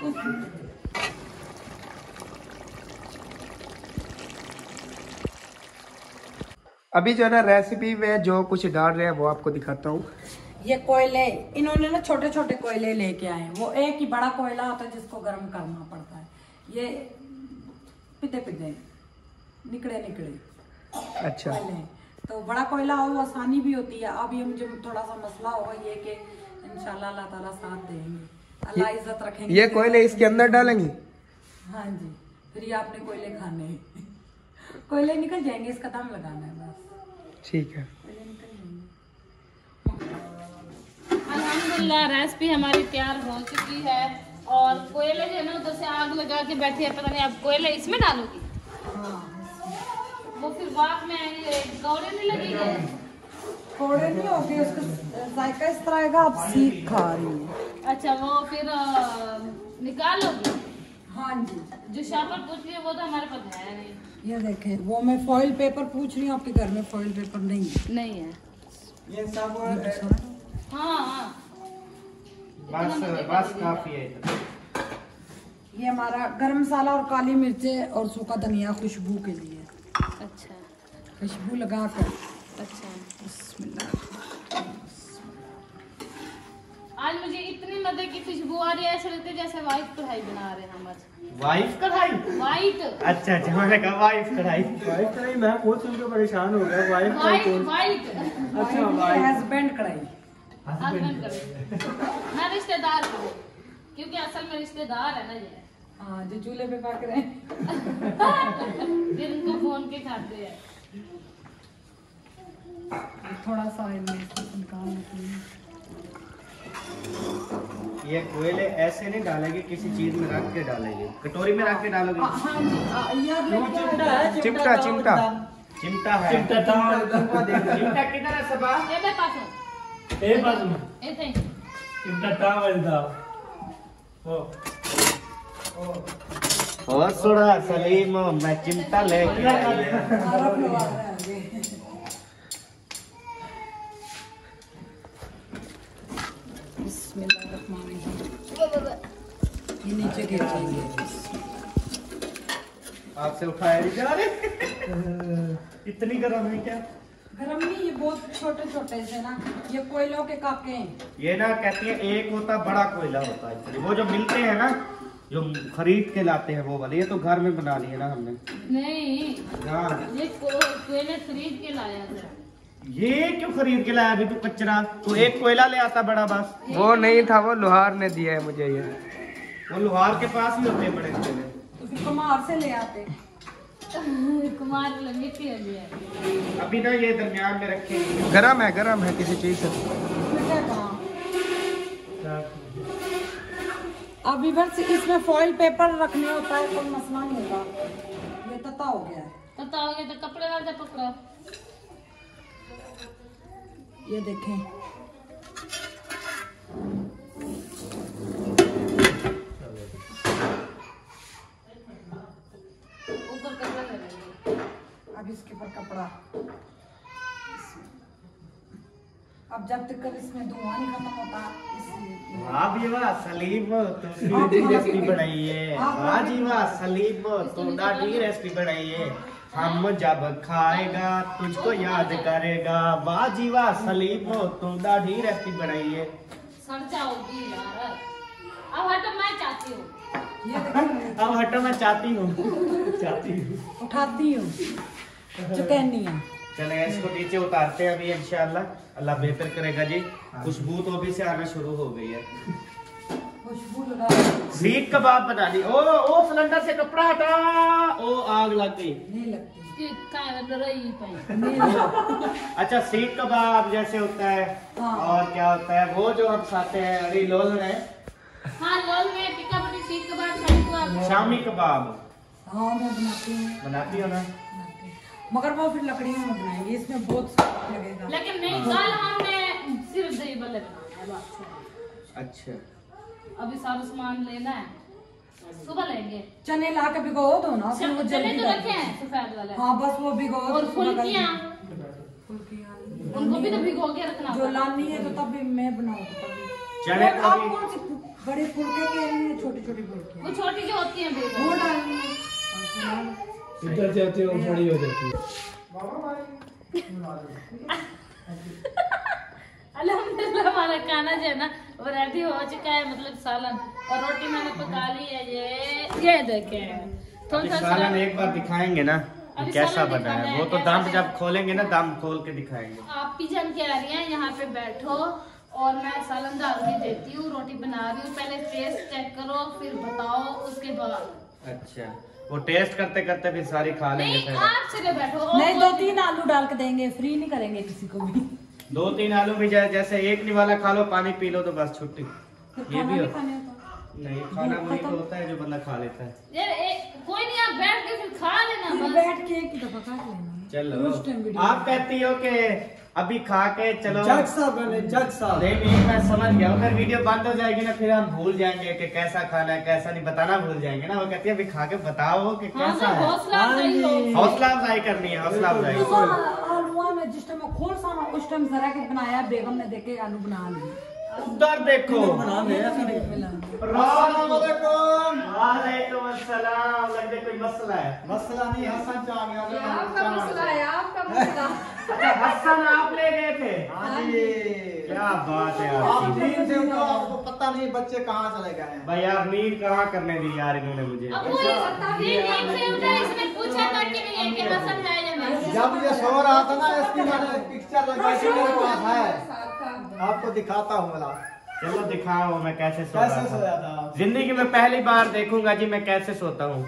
S6: अभी जो है ना रेसिपी में जो कुछ डाल रहे हैं वो आपको दिखाता हूँ।
S2: ये कोयले इन्होंने ना छोटे छोटे कोयले लेके आए हैं। वो एक ही बड़ा कोयला होता है जिसको गर्म करना पड़ता है। ये पिते पिते निकड़े निकड़े
S6: अच्छा,
S2: कोयले हैं। तो बड़ा कोयला हो आसानी भी होती है। अब ये मुझे थोड़ा सा मसला होगा ये कि इंशाल्लाह अल्लाह ताला साथ देंगे, अल्लाह इज्जत रखेंगे।
S6: ये कोयले इसके अंदर डालेंगे?
S2: हाँ जी, फिर ये आपने कोयले खाने हैं। कोयले निकल जाएंगे, इसका दम लगाना है बस।
S6: ठीक है।
S1: अल्हम्दुलिल्लाह रेसिपी हमारी तैयार हो चुकी है। और कोयले जो है ना उधर से आग लगा के बैठे हैं, पता नहीं आप कोयले इसमें डालोगी? वो फिर बाद में कौड़े नहीं लगेंगे?
S2: थोड़े नहीं होगी, उसका जायका इस तरह आएगा। आप सीख खा रही हैं।
S1: अच्छा, वो फिर आ, निकालोगी?
S2: हाँ जी।
S1: जो शापर पूछ रही है वो तो हमारे पास है नहीं।
S2: ये देखें, वो मैं फॉइल पेपर पूछ रही हूँ, आपके घर में फॉइल पेपर नहीं है?
S1: नहीं है।
S7: ये सब
S1: हाँ हाँ,
S3: बस बस काफी है इतना।
S2: ये हमारा गरम मसाला और काली मिर्चें और सूखा धनिया खुशबू के लिए।
S1: अच्छा
S2: खुशबू लगा कर।
S1: अच्छा।
S2: बिस्मिल्लाह।
S1: आज मुझे इतनी मजे की खुशबू आ रही है, ऐसे लगता है जैसे वाइफ कढ़ाई बना रहे हैं हम आज।
S3: वाइफ कढ़ाई?
S1: वाइट।
S3: अच्छा अच्छा, मैंने कहा वाइफ कढ़ाई।
S7: वाइफ कढ़ाई मैं खुद सुन के परेशान हो गया। वाइफ
S1: वाइट
S7: कढ़ाई
S1: वाइट।
S7: अच्छा वाइफ
S2: हस्बैंड कढ़ाई।
S1: हस्बैंड कढ़ाई। मैं रिश्तेदार हूँ, क्योंकि असल में रिश्तेदार है ना ये।
S2: हाँ, जो चूल्हे पे पक रहे हैं।
S1: फिर उनको फोन के खाते हैं।
S2: थोड़ा सा इनमें निकाल लेते हैं।
S3: ये कोयले ऐसे नहीं डालेगी, किसी चीज में रख के डालेगी। कटोरी में रख के डालोगी?
S2: हाँ जी, आ, याद रखिए।
S7: चिमटा है,
S6: चिमटा चिमटा
S3: चिमटा है।
S7: चिमटा था।
S3: चिमटा किधर है सबा?
S1: ये मेरे पास है।
S7: ए बात में
S1: ये थे।
S7: चिमटा था वजदा ओ
S3: ओ सुड़ा सलीम, मैं चिमटा लेके आई।
S2: अरब लोग आ रहे हैं आगे। ये नीचे गिर जाएंगे।
S3: आपसे उठाया नहीं जा रहे। इतनी गर्म है क्या?
S2: गरम नहीं, ये बहुत छोटे छोटे से ना, ये कोयलों के काके हैं।
S3: ये ना कहती है एक होता बड़ा कोयला होता है, वो जो मिलते हैं ना, जो खरीद के लाते हैं वो वाले। ये तो घर में बना लिए ना हमने।
S1: नहीं,
S3: हाँ,
S1: ये को- कोयले खरीद के लाया था।
S3: ये क्यों खरीद के लाया? अभी तू कचरा तो एक कोयला ले आता बड़ा बस।
S6: वो नहीं था, वो लोहार ने दिया है मुझे ये।
S3: वो लोहार के पास भी होते हैं बड़े कोयले।
S2: तो फिर कुम्हार से ले आते।
S1: कुमार मिट्टी हो गया।
S3: अभी ना ये दरमियान में रखेंगे।
S6: गरम है, गरम है किसी चीज से।
S2: इसमें क्या कहा? अब इधर से इसमें फॉइल पेपर रखने होता है, कोई मसला नहीं होगा। ये तता हो गया है।
S1: बताओगे तो कपड़े वाले पकड़ो।
S2: ये देखें,
S1: ऊपर कपड़ा लगाएंगे।
S2: अब इसके ऊपर कपड़ा। अब जब तक कर इसमें धुआं नहीं खत्म होता, इसलिए
S3: वाह जी वाह सलीम, तू रेसिपी बनाई है। वाह जी वाह सलीम, तू दादी रेसिपी बनाई है। हम जब खाएगा तुझको याद करेगा। वाह जी वाह सलीम, तू दादी रेसिपी बनाई है।
S1: सड़ जाओगी यार। अब हटो, मैं चाहती हूँ।
S2: ये देखें,
S3: अब हटो, मैं चाहती हूँ चाहती हूँ
S2: उठाती हूँ चुकैनिया।
S3: चले इसको नीचे उतारते हैं अभी इंशाल्लाह, अल्लाह बेहतर करेगा जी। खुशबू तो अभी से आना शुरू हो गई है।
S2: खुशबू लगा।
S3: सीख कबाब बना ली। ओ ओ सिलेंडर से कपड़ा हटा। ओ आग लग गई।
S2: नहीं लगती। नहीं लगती।
S3: अच्छा, सीख कबाब जैसे होता है।
S2: हाँ।
S3: और क्या होता है वो जो हम खाते हैं? अरे लोल है।
S1: हाँ, लोल में टिक्का बड़ी सीख के बाद शाही कबाब।
S3: शामी कबाब
S2: हाँ, मैं बनाती हूँ।
S3: बनाती हो ना?
S2: मगर वो फिर लकड़ियों में बनाएंगे, इसमें बहुत समय लगेगा।
S1: लेकिन नहीं, कल हमने सिर्फ दही बल्ले बनाया है, बात छोड़ो।
S3: अच्छा,
S1: अभी सारा सामान लेना है, सुबह लेंगे।
S2: चने ला के भिगो दो ना, फिर वो
S1: चने
S2: जल्दी
S1: तो
S2: गल
S1: रखे हैं सफेद वाले।
S2: हाँ, बस वो भिगो दो।
S1: और
S2: उसमें गल
S1: फुल्कियाँ,
S2: जाएगी। फुल्कियाँ
S1: उनको भी तो भिगो के रखना
S2: जो
S1: होगा।
S2: लानी है तो तभी मैं बनाऊँ तो तभी।
S3: चने
S2: और
S3: को
S2: आप
S3: भी-
S2: कौन सी बड़ी फुल्के कह रही हैं? छोटी छोटी फुल्कियाँ
S1: वो छोटी जो होती है बेटा।
S2: वो डालनी है। और फिर
S7: इधर जाते हो बड़ी हो जाती है।
S1: अल्हम्दुलिल्लाह हमारा खाना जो है ना वो रेडी हो चुका है, मतलब सालन और रोटी मैंने पका ली है। ये ये देखें, थोड़ा
S3: अभी
S1: सा
S3: सालन
S1: सालन-
S3: एक बार दिखाएंगे ना
S1: अभी
S3: कैसा
S1: सालन
S3: बना है।
S1: दिखाना
S3: वो
S1: है,
S3: तो
S1: कैसा
S3: दम
S1: है।
S3: जब खोलेंगे ना, दम खोल के दिखाएंगे।
S1: आप पिजन कह रही हैं, यहाँ पे बैठो और मैं सालन डाल के देती हूँ, रोटी बना रही हूँ। पहले टेस्ट चेक करो, फिर बताओ, उसके बाद।
S3: अच्छा, वो टेस्ट करते करते फिर सारी खा लेंगे
S1: नहीं,
S3: फिर।
S1: आप सिर्फ बैठो। और
S2: नहीं,
S1: कोई-
S2: दो तीन आलू डाल के देंगे, फ्री नहीं करेंगे किसी को भी।
S3: दो तीन आलू भी जाए, जैसे एक निवाला खा लो, पानी पी लो तो बस छुट्टी।
S2: फिर
S3: ये
S2: खाना
S3: भी
S2: भी
S3: हो।
S2: खाने होता।
S3: नहीं, खाना वही तो होता है जो बंदा खा लेता है।
S1: यार ए, कोई नहीं, आप बैठ के फिर खा लेना
S2: फिर
S1: बस।
S2: बैठ के एक दफा खा लेना। उस टाइम
S3: चलो
S2: वीडियो
S3: आप कहती हो कि अभी खा के चलो
S7: जज साहब बने जज साहब।
S3: नहीं नहीं मैं समझ गया, फिर वीडियो बंद हो जाएगी ना, फिर हम भूल जाएंगे कि कैसा खाना है कैसा नहीं, बताना भूल जाएंगे ना। वो कहती है अभी खा के बताओ कि
S1: हाँ
S3: कैसा
S1: ना,
S3: है।
S1: हौसला अफजाई हो।
S3: हौसला अफजाई करनी है, हौसला अफजाई।
S2: आलू में जिस टाइम खोल सामा उस टाइम जरा के बनाया, बेगम ने देखे आलू बना लिए।
S3: उधर देखो।
S7: बना ले ऐसा नहीं।
S3: वालेकुम अस्सलाम। लगता है कोई मसला है।
S7: मसला नहीं, हसन चाह गया।
S5: ये आपका मसला है, आपका मसला।
S3: अच्छा हसन आप ले गए थे?
S7: हाँ जी।
S3: क्या बात है
S7: आप
S3: आपकी।
S7: दिन से उनको आपको पता नहीं बच्चे कहाँ चले गए हैं।
S3: भाई यार नींद कहाँ करने दी यार इन्होंने मुझे।
S1: अब वो ये नींद से उठा, इसने पूछा था कि नहीं है कि हसन है या नहीं।
S7: जब ये सो रहा था ना, इसकी मैंने पिक्चर लगाई थी, मेरे पास है, आपको दिखाता हूँ मला।
S3: चलो दिखाओ मैं कैसे सो
S7: कैसे
S3: रहा
S7: सोया
S3: था।
S7: था?
S3: जिंदगी में पहली बार देखूंगा जी मैं कैसे सोता हूँ।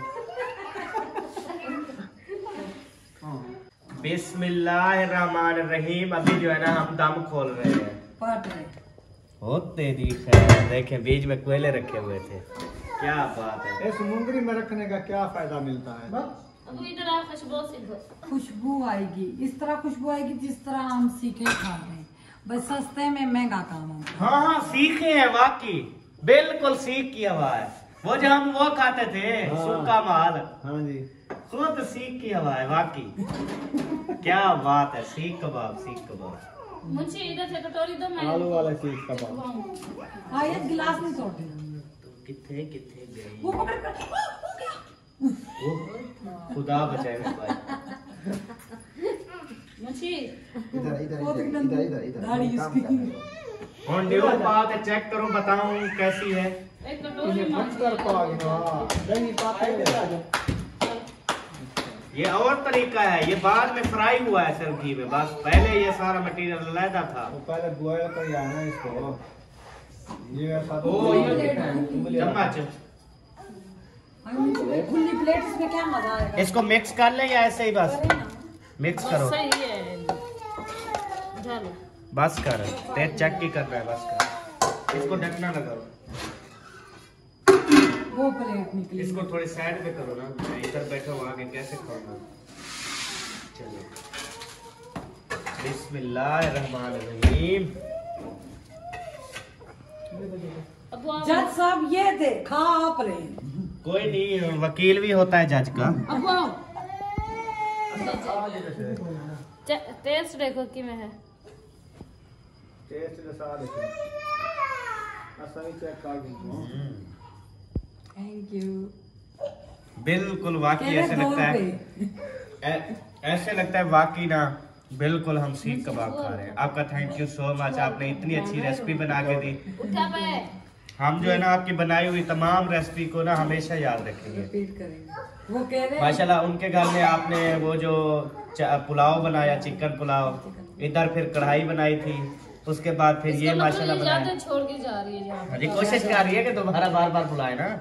S3: बिस्मिल्लाहिर्रहमानिर्रहीम। अभी जो है ना हम दम खोल रहे हैं।
S2: पट रहे
S3: होते दी खैर। देखें बीच में कोयले रखे हुए थे। क्या बात है।
S7: इस मुंगरी में रखने का क्या फायदा मिलता है?
S1: अब इधर आ, खुशबू से दो।
S2: खुशबू आएगी, इस तरह खुशबू आएगी जिस तरह हम सीखे खा रहे हैं, बस सस्ते में महंगा काम है।
S3: हाँ हाँ सीखे हैं वाकई, बिल्कुल सीख की हवा है। वो जो हम वो खाते थे
S7: हाँ।
S3: सूखा माल,
S7: हाँ जी।
S3: खुद सीख की हवा है वाकई। क्या बात है। सीख कबाब, सीख कबाब।
S1: मुझे इधर से कटोरी दो, मैं
S7: आलू वाला सीख कबाब।
S2: हाँ ये गिलास नहीं तोड़ते।
S3: कितने कितने गई।
S2: वो पकड़ पकड़ हो गया।
S3: ओह, खुदा बचाए मेरे भाई।
S1: मुझे
S7: इधर इधर
S2: वो तो
S7: इधर
S2: एकदम
S7: इधर इधर इधर
S2: दाढ़ी
S7: काम
S2: इसकी।
S7: कर रहे हो।
S3: और न्यू बात है, चेक करूं बताऊं कैसी है।
S1: एक कटोरी
S7: ये
S1: मांग
S7: कुछ कर पाओगे ना? नहीं पाते हैं।
S3: ये और तरीका है, ये बाद में फ्राई हुआ है सिर्फ घी में, बस पहले ये सारा मटेरियल अलहदा था।
S7: वो पहले बॉयल कर जाना इसको। ये ऐसा तो
S3: ओ, ये चम्मच।
S2: खुली प्लेट, इसमें क्या मजा आएगा।
S3: इसको मिक्स कर लें या ऐसे ही बस मिक्स करो?
S1: बस सही है। चलो
S3: बस कर, तेज चेक ही करना है, बस कर। इसको ढकना लगाओ।
S2: वो प्लेट निकली।
S3: इसको थोड़ी साइड पे करो ना, मैं इधर बैठा हूँ, आगे कैसे खाऊंगा। चलो बिस्मिल्लाहिर्रहमानिर्रहीम।
S1: अब वो
S2: जज साहब ये थे, खा आप रहे।
S3: कोई नहीं, वकील भी होता है जज का।
S1: अब वो टेस्ट देखो कि में है।
S7: टेस्ट के साथ देखो। असली चेक कर दीजिए।
S2: Thank you.
S3: बिल्कुल वाकई ऐसे लगता है, ऐ- ऐसे लगता है वाकई ना, बिल्कुल हम सीख कबाब खा रहे हैं। आपका थैंक यू सो मच, आपने इतनी अच्छी रेसिपी बना के दी।
S1: उठा पे
S3: हम जो है ना आपकी बनाई हुई तमाम रेसिपी को ना हमेशा याद रखेंगे।
S2: रिपीट करेंगे। वो कह रहे हैं
S3: माशाल्लाह उनके घर में आपने वो जो च- पुलाव बनाया, चिकन पुलाव, इधर फिर कढ़ाई बनाई थी, उसके बाद फिर ये माशाल्लाह बनाया।
S1: यादें छोड़ के जा रही है यहाँ पे।
S3: जी कोशिश कर रही है कि दोबारा बार बार बुलाए ना।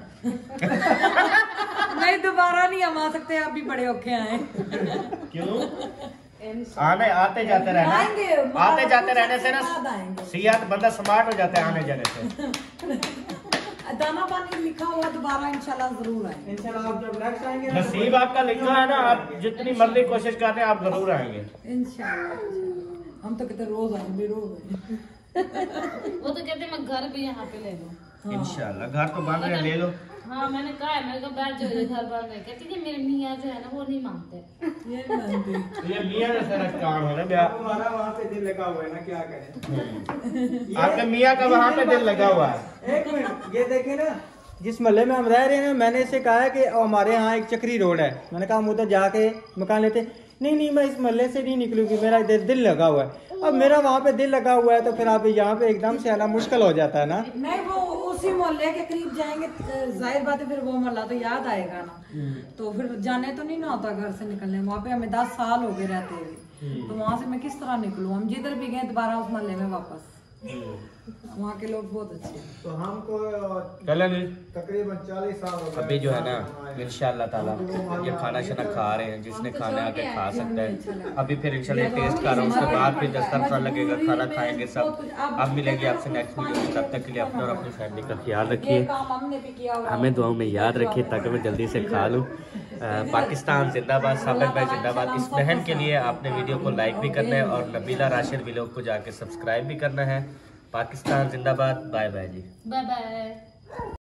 S2: नहीं दोबारा नहीं हम आ सकते, आप भी बड़े औखे आए।
S3: क्यों? आने आते जाते
S2: आएंगे,
S3: रहना, आते जाते रहने से
S2: बाद
S3: ना
S2: आएंगे।
S3: सियात बंदा स्मार्ट हो जाता है आने जाने से।
S2: दाना पानी लिखा हुआ, दोबारा इंशाल्लाह जरूर आएंगे।
S7: इंशाल्लाह आप जब नेक्स्ट आएंगे ना,
S3: नसीब आपका लिखा है ना, आप जितनी मर्जी कोशिश करते हैं आप जरूर आएंगे।
S2: इंशाल्लाह हम तो कहते रोज आएंगे, रोज आएंगे।
S1: वो तो कहते मैं घर भी यहाँ पे ले लूँ।
S3: इंशाल्लाह घर तो बन रहे, ले लो।
S1: हाँ मैंने कहा है, मेरे को बैठ जाओ ये घर बन रहे। कहती थी मेरे मियाँ जो है ना वो नहीं मानते।
S2: ये मानते।
S3: ये मियाँ जैसा काम है ना ब्याह।
S7: हमारा वहाँ पे दिल लगा हुआ है ना, क्या करें।
S3: आपके मियाँ का वहाँ पे दिल लगा हुआ है।
S7: एक मिनट, ये देखे ना, जिस मोहल्ले में हम रह रहे हैं ना, मैंने इसे कहा है कि हमारे यहाँ एक चक्री रोड है। मैंने कहा हम उधर जाके मकान लेते। नहीं नहीं मैं इस मोहल्ले से नहीं निकलूंगी, मेरा दिल दिल लगा हुआ है। अब मेरा वहाँ पे दिल लगा हुआ है तो फिर आप यहाँ पे एकदम से आना मुश्किल हो जाता है ना।
S2: नहीं वो उसी मोहल्ले के करीब जाएंगे, जाहिर बात है फिर वो मोहल्ला तो याद आएगा ना, तो फिर जाने तो नहीं ना होता घर से निकलने। वहाँ पे हमें दस साल हो गए रहते हुए, तो वहाँ से मैं किस तरह निकलूँ। हम जिधर भी गए दोबारा उस मोहल्ले में वापस। वहाँ के लोग बहुत अच्छे हैं।
S4: तो हमको
S3: चलो जी
S4: तकरीबन चालीस साल हो गए।
S3: अभी जो है ना इंशाल्लाह ताला ये खाना शाना खा रहे हैं, जिसने खाना आके खा सकता है। अभी फिर इंशाल्लाह टेस्ट कर रहा हूँ, उसके बाद फिर दस्तरखान लगेगा, खाना खाएंगे सब। अब मिलेंगे आपसे नेक्स्ट वीडियो में, तब तक के लिए अपना और अपनी फैमिली का ख्याल रखिए,
S2: ये काम हमने भी किया और
S3: हमें दुआओं में याद रखिए ताकि मैं जल्दी से खा लूँ। पाकिस्तान जिंदाबाद, साबिर भाई जिंदाबाद। इस बहन के लिए आपने वीडियो को लाइक भी करना है और नबीला राशिद व्लॉग को जाके सब्सक्राइब भी करना है। पाकिस्तान जिंदाबाद। बाय बाय जी।
S1: Bye bye.